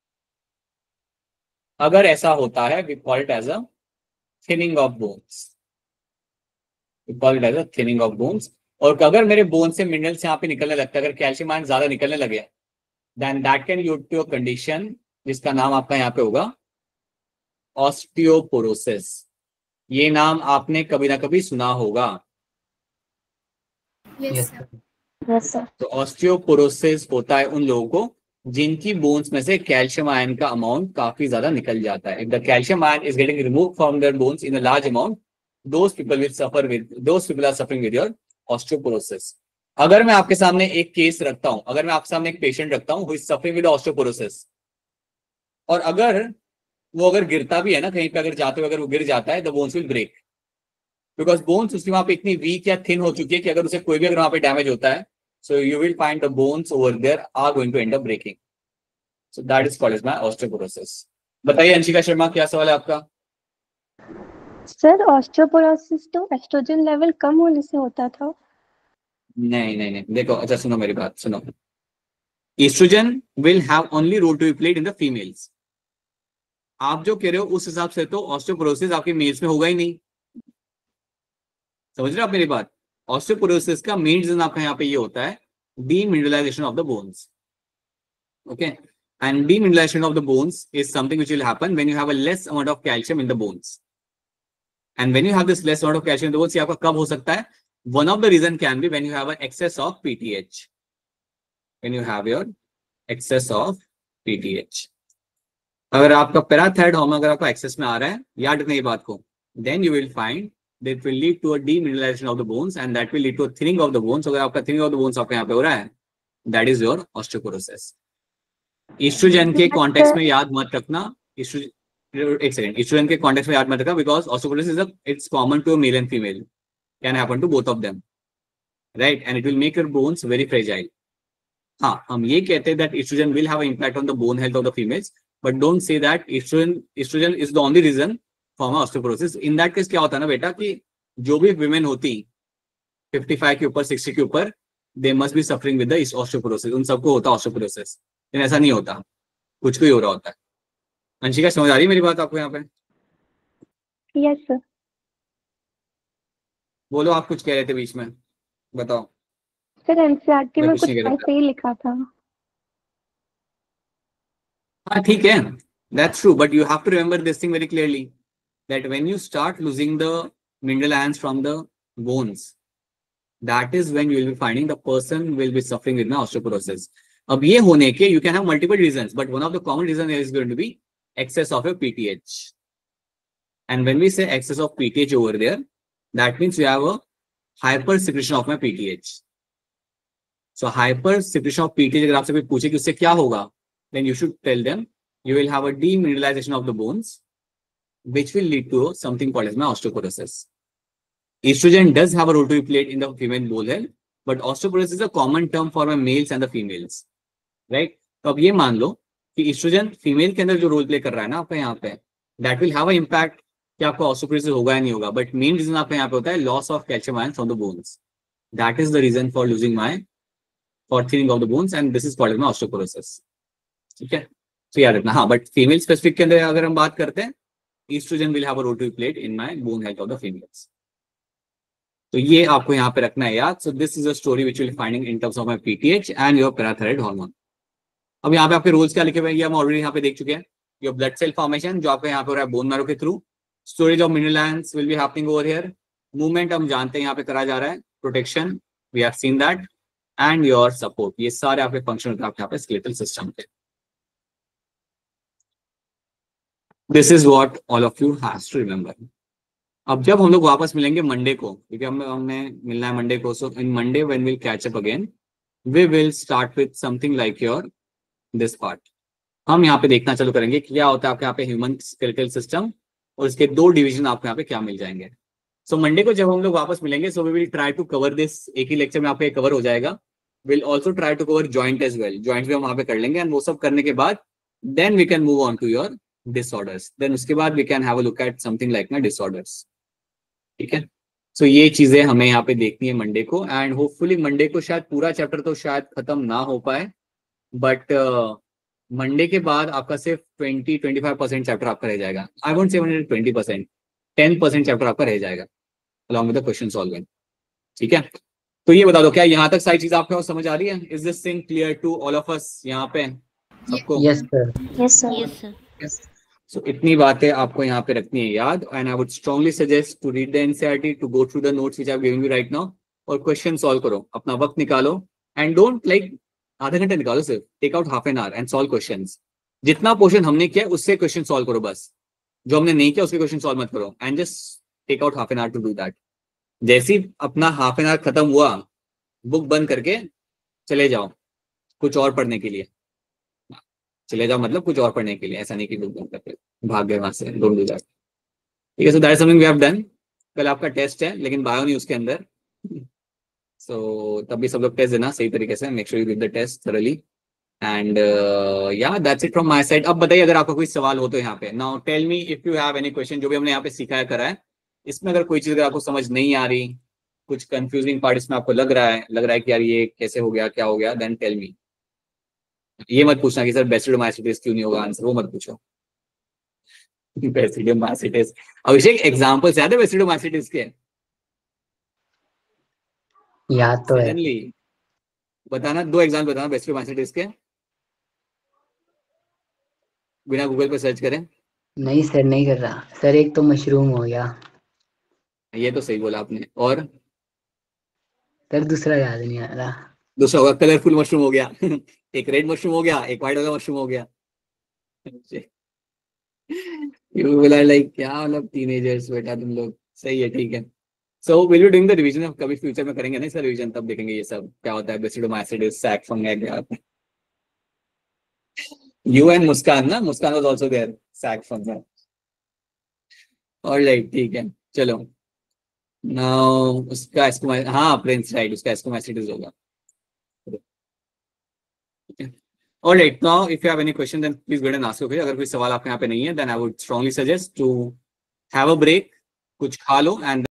अगर ऐसा होता है, we call it as a thinning of bones. We call it as a thinning of bones. और अगर मेरे बोन से मिनरल्स यहाँ पे निकलने लगता है, अगर कैल्शियम आयन ज्यादा निकलने लगे, then that can lead to a condition जिसका नाम आपका यहाँ पे होगा ऑस्टियोपोरोसिस. ये नाम आपने कभी ना कभी सुना होगा. Yes sir. Yes, sir. तो ऑस्टियोपोरोसिस होता है उन लोगों को जिनकी बोन्स में से कैल्शियम आयन का अमाउंट काफी ज्यादा निकल जाता है. If the calcium ion is getting remove from their bones in a large amount, those people are suffering with your osteoporosis. अगर मैं आपके सामने एक केस रखता हूं, अगर मैं आपके सामने एक पेशेंट रखता हूं who is suffering with osteoporosis, और अगर वो अगर गिरता भी है ना कहीं पे, अगर जाते हुए अगर वो गिर जाता है, the bones will break, because bones उसकी वहां पे इतनी वीक या थिन हो चुकी है कि अगर उसे कोई भी अगर वहां पे डैमेज होता है, so you will find the bones over there are going to end up breaking. So that is called as my osteoporosis. बताइए अंशिका शर्मा, क्या सवाल है आपका? सर ऑस्टियोपोरोसिस तो एस्ट्रोजन लेवल कम होने से होता था. नहीं नहीं नहीं, देखो, अच्छा सुनो मेरी बात सुनो. Estrogen will have only role to be played in the females. आप जो कह रहे हो उस हिसाब से तो ऑस्टियोपोरोसिस आपके मेल्स में होगा ही नहीं. समझ रहे हो आप मेरी बात? ऑस्टियोपोरोसिस का मेन रीजन आपका यहाँ पे ये होता है demineralisation of the bones. Okay, and demineralisation of the bones is something which will happen when you have a less amount of calcium in the bones. And when you have this less amount of calcium in the bones, ये आपका कब हो सकता है? One of the reason can be when you have a excess of PTH, when you have your excess of PTH. अगर आपका parathyroid hormone अगर आपका एक्सेस में आ रहा है, याद रखना ये बात को, then you will find that will lead to a demineralization of the bones and that will lead to a thinning of the bones। अगर आपका thinning of the bones आपके यहाँ पे हो रहा है, that is your osteoporosis। Estrogen के context में याद मत रखना, एक सेकंड, estrogen के context में याद मत रखना, because osteoporosis it's common to a male and female, can happen to both of them, right? And it will make your bones very fragile। हाँ, हम ये कहते हैं that estrogen will have an impact on the bone health of the females, but don't say that estrogen is the only reason form osteoporosis. In that case क्या होता है ना बेटा, कि जो भी विमेन होती 55 के ऊपर 60 के ऊपर, they must be suffering with the osteoporosis, उन सबको होता है ऑस्टियोपोरोसिस, लेकिन ऐसा नहीं होता, कुछ को ही हो रहा होता है। अंशिका समझ आ रही है मेरी बात आपको यहाँ पे? Yes sir. बोलो, आप कुछ कह रहे थे बीच में, बताओ। सर एनसीईआरटी मैं में कुछ कुछ नहीं कह रहा ऐसे ही लिखा था। हाँ ठीक है, that's true, but you have to remember this thing very clearly, that when you start losing the mineral ions from the bones, that is when you will be finding the person will be suffering with osteoporosis। अब ये होने के you can have multiple reasons, but one of the common reasons is going to be excess of your PTH। And when we say excess of PTH over there, that means you have a hyper secretion of my PTH। So hyper secretion of PTH अगर आपसे कोई पूछे कि उससे क्या होगा, then you should tell them you will have a demineralization of the bones, which will lead to something called as osteoporosis। Estrogen does have a role to be played in the female bone health, but osteoporosis is a common term for the males and the females, right? तो अब ये मान लो कि estrogen female के अंदर जो role play कर रहा है ना आपका यहाँ पे, that will have an impact कि आपको osteoporosis होगा या नहीं होगा, but main reason आपका यहाँ पे होता है loss of calcium ions from the bones। That is the reason for losing for thinning of the bones, and this is called as osteoporosis। ठीक है, तो याद रखना। हाँ, बट फीमेल स्पेसिफिक के अंदर अगर हम बात करते हैं, estrogen will have a role to be played in my bone health of the females। तो ये आपको यहाँ पे रखना है याद। So this is a story which you will finding in terms of my PTH and your parathyroid hormone। अब यहाँ पे आपके रूल्स क्या लिखे हुए हैं ये हम ऑलरेडी यहाँ पे देख चुके हैं। योर ब्लड सेल फॉर्मेशन जो आपके यहाँ पे हो रहा है बोन मैरो के through, storage of mineral ions will be happening over here, movement हम जानते हैं यहाँ पे करा जा रहा है, protection we have seen that, and your support, ये सारे आपके फंक्शन होते हैं आपके यहाँ पे स्केलेटल सिस्टम के। This is what all of you has to remember. अब जब हम लोग वापस मिलेंगे मंडे को, क्योंकि हमें मिलना है मंडे को, so in Monday when will catch up again we will start with something like your this part. हम यहाँ पे देखना चालू करेंगे क्या होता है आपके यहाँ पे ह्यूमन स्केलेटल सिस्टम, और इसके दो डिवीजन आपको यहाँ पे क्या मिल जाएंगे। सो मंडे को जब हम लोग वापस मिलेंगे, so we will try to cover this, एक ही लेक्चर में आपका कवर हो जाएगा। Will also try to cover joint as well, joint भी हम वहाँ पे कर लेंगे, एंड वो सब करने के बाद then we can move on to your disorders, then उसके बाद we can have a look at something like my disorders. ठीक है, सो ये चीजें हमें यहाँ पे देखनी है मंडे को, एंड होपफुली मंडे को शायद पूरा चैप्टर तो शायद खत्म ना हो पाए, बट मंडे के बाद आपका सिर्फ 20-25% चैप्टर आपका रह जाएगा। आई वोंट से 20%, 10% चैप्टर आपका रह जाएगा along with the question solving. ठीक है, तो ये बता दो क्या यहाँ तक सारी चीज आपको समझ आ रही है? Is this thing clear to all of us यहाँ पे सबको? Yes sir. Yes, sir. So इतनी बातें आपको यहाँ पे रखनी है याद, and I would strongly suggest to read the NCERT, to go through the notes which I have given you right now, और क्वेश्चन सॉल्व करो, अपना वक्त निकालो, एंड डोंट लाइक आधा घंटा निकालो, सिर्फ take out half an hour and solve questions. जितना पोर्शन हमने किया उससे क्वेश्चन सॉल्व करो, बस जो हमने नहीं किया उसके क्वेश्चन सॉल्व मत करो, and just take out half an hour to do that. जैसे ही अपना हाफ एन आवर खत्म हुआ, बुक बंद करके चले जाओ कुछ और पढ़ने के लिए, चले जाओ मतलब कुछ और पढ़ने के लिए, ऐसा नहीं कि बुक बंद करके भाग गए वहां से, डोंट डू दैट। ठीक है, so that is something we have done. कल आपका टेस्ट है लेकिन बायो नहीं उसके अंदर, सो तब भी सब लोग टेस्ट देना सही तरीके से, make sure you give the test thoroughly, and yeah that's it from my side. अब बताइए अगर आपका कोई सवाल हो तो यहाँ पे। Now tell me if you have any question, जो भी हमने यहाँ पे सिखाया करा है इसमें अगर कोई चीज अगर आपको समझ नहीं आ रही, कुछ कंफ्यूजिंग पार्ट इसमें आपको लग रहा है कि यार ये कैसे हो गया, क्या हो गया, देन टेल मी। ये मत पूछना कि सर बेसिडोमाइसिटिस क्यों नहीं होगा आंसर, वो मत पूछो। बेसिडोमाइसिटिस, अभिषेक एग्जांपल्स याद है बेसिडोमाइसिटिस के? याद तो है। सडनली बताना, 2 एग्जांपल बताना बेसिडोमाइसिटिस के, बिना गूगल पे सर्च करें। नहीं सर, नहीं कर रहा सर। एक तो मशरूम हो गया, ये तो सही बोला आपने। और सर दूसरा याद नहीं आ रहा। दूसरा होगा कलरफुल मशरूम हो गया एक रेड मशरूम हो गया, एक व्हाइट वाला मशरूम हो गया। यू विल आर लाइक क्या मतलब टीनेजर्स बेटा तुम लोग। सही है, ठीक है। So will you doing the revision? कभी फ्यूचर में करेंगे ना इसका रिवीजन, तब देखेंगे ये सब क्या होता है, बेसिडोमाइसिस, सैक फंगाई क्या होता है। यू एंड मुस्कान ना, Muskan was also there, sac fungi. Alright, ठीक है, चलो। नाउ उसका हाँ प्रिंस, राइट, उसका एस्कोमाइसिस होगा। All right, now if you have any question then please go ahead and ask. Okay, अगर कोई सवाल आपके यहाँ पे नहीं है then I would strongly suggest to have a break, कुछ खा लो and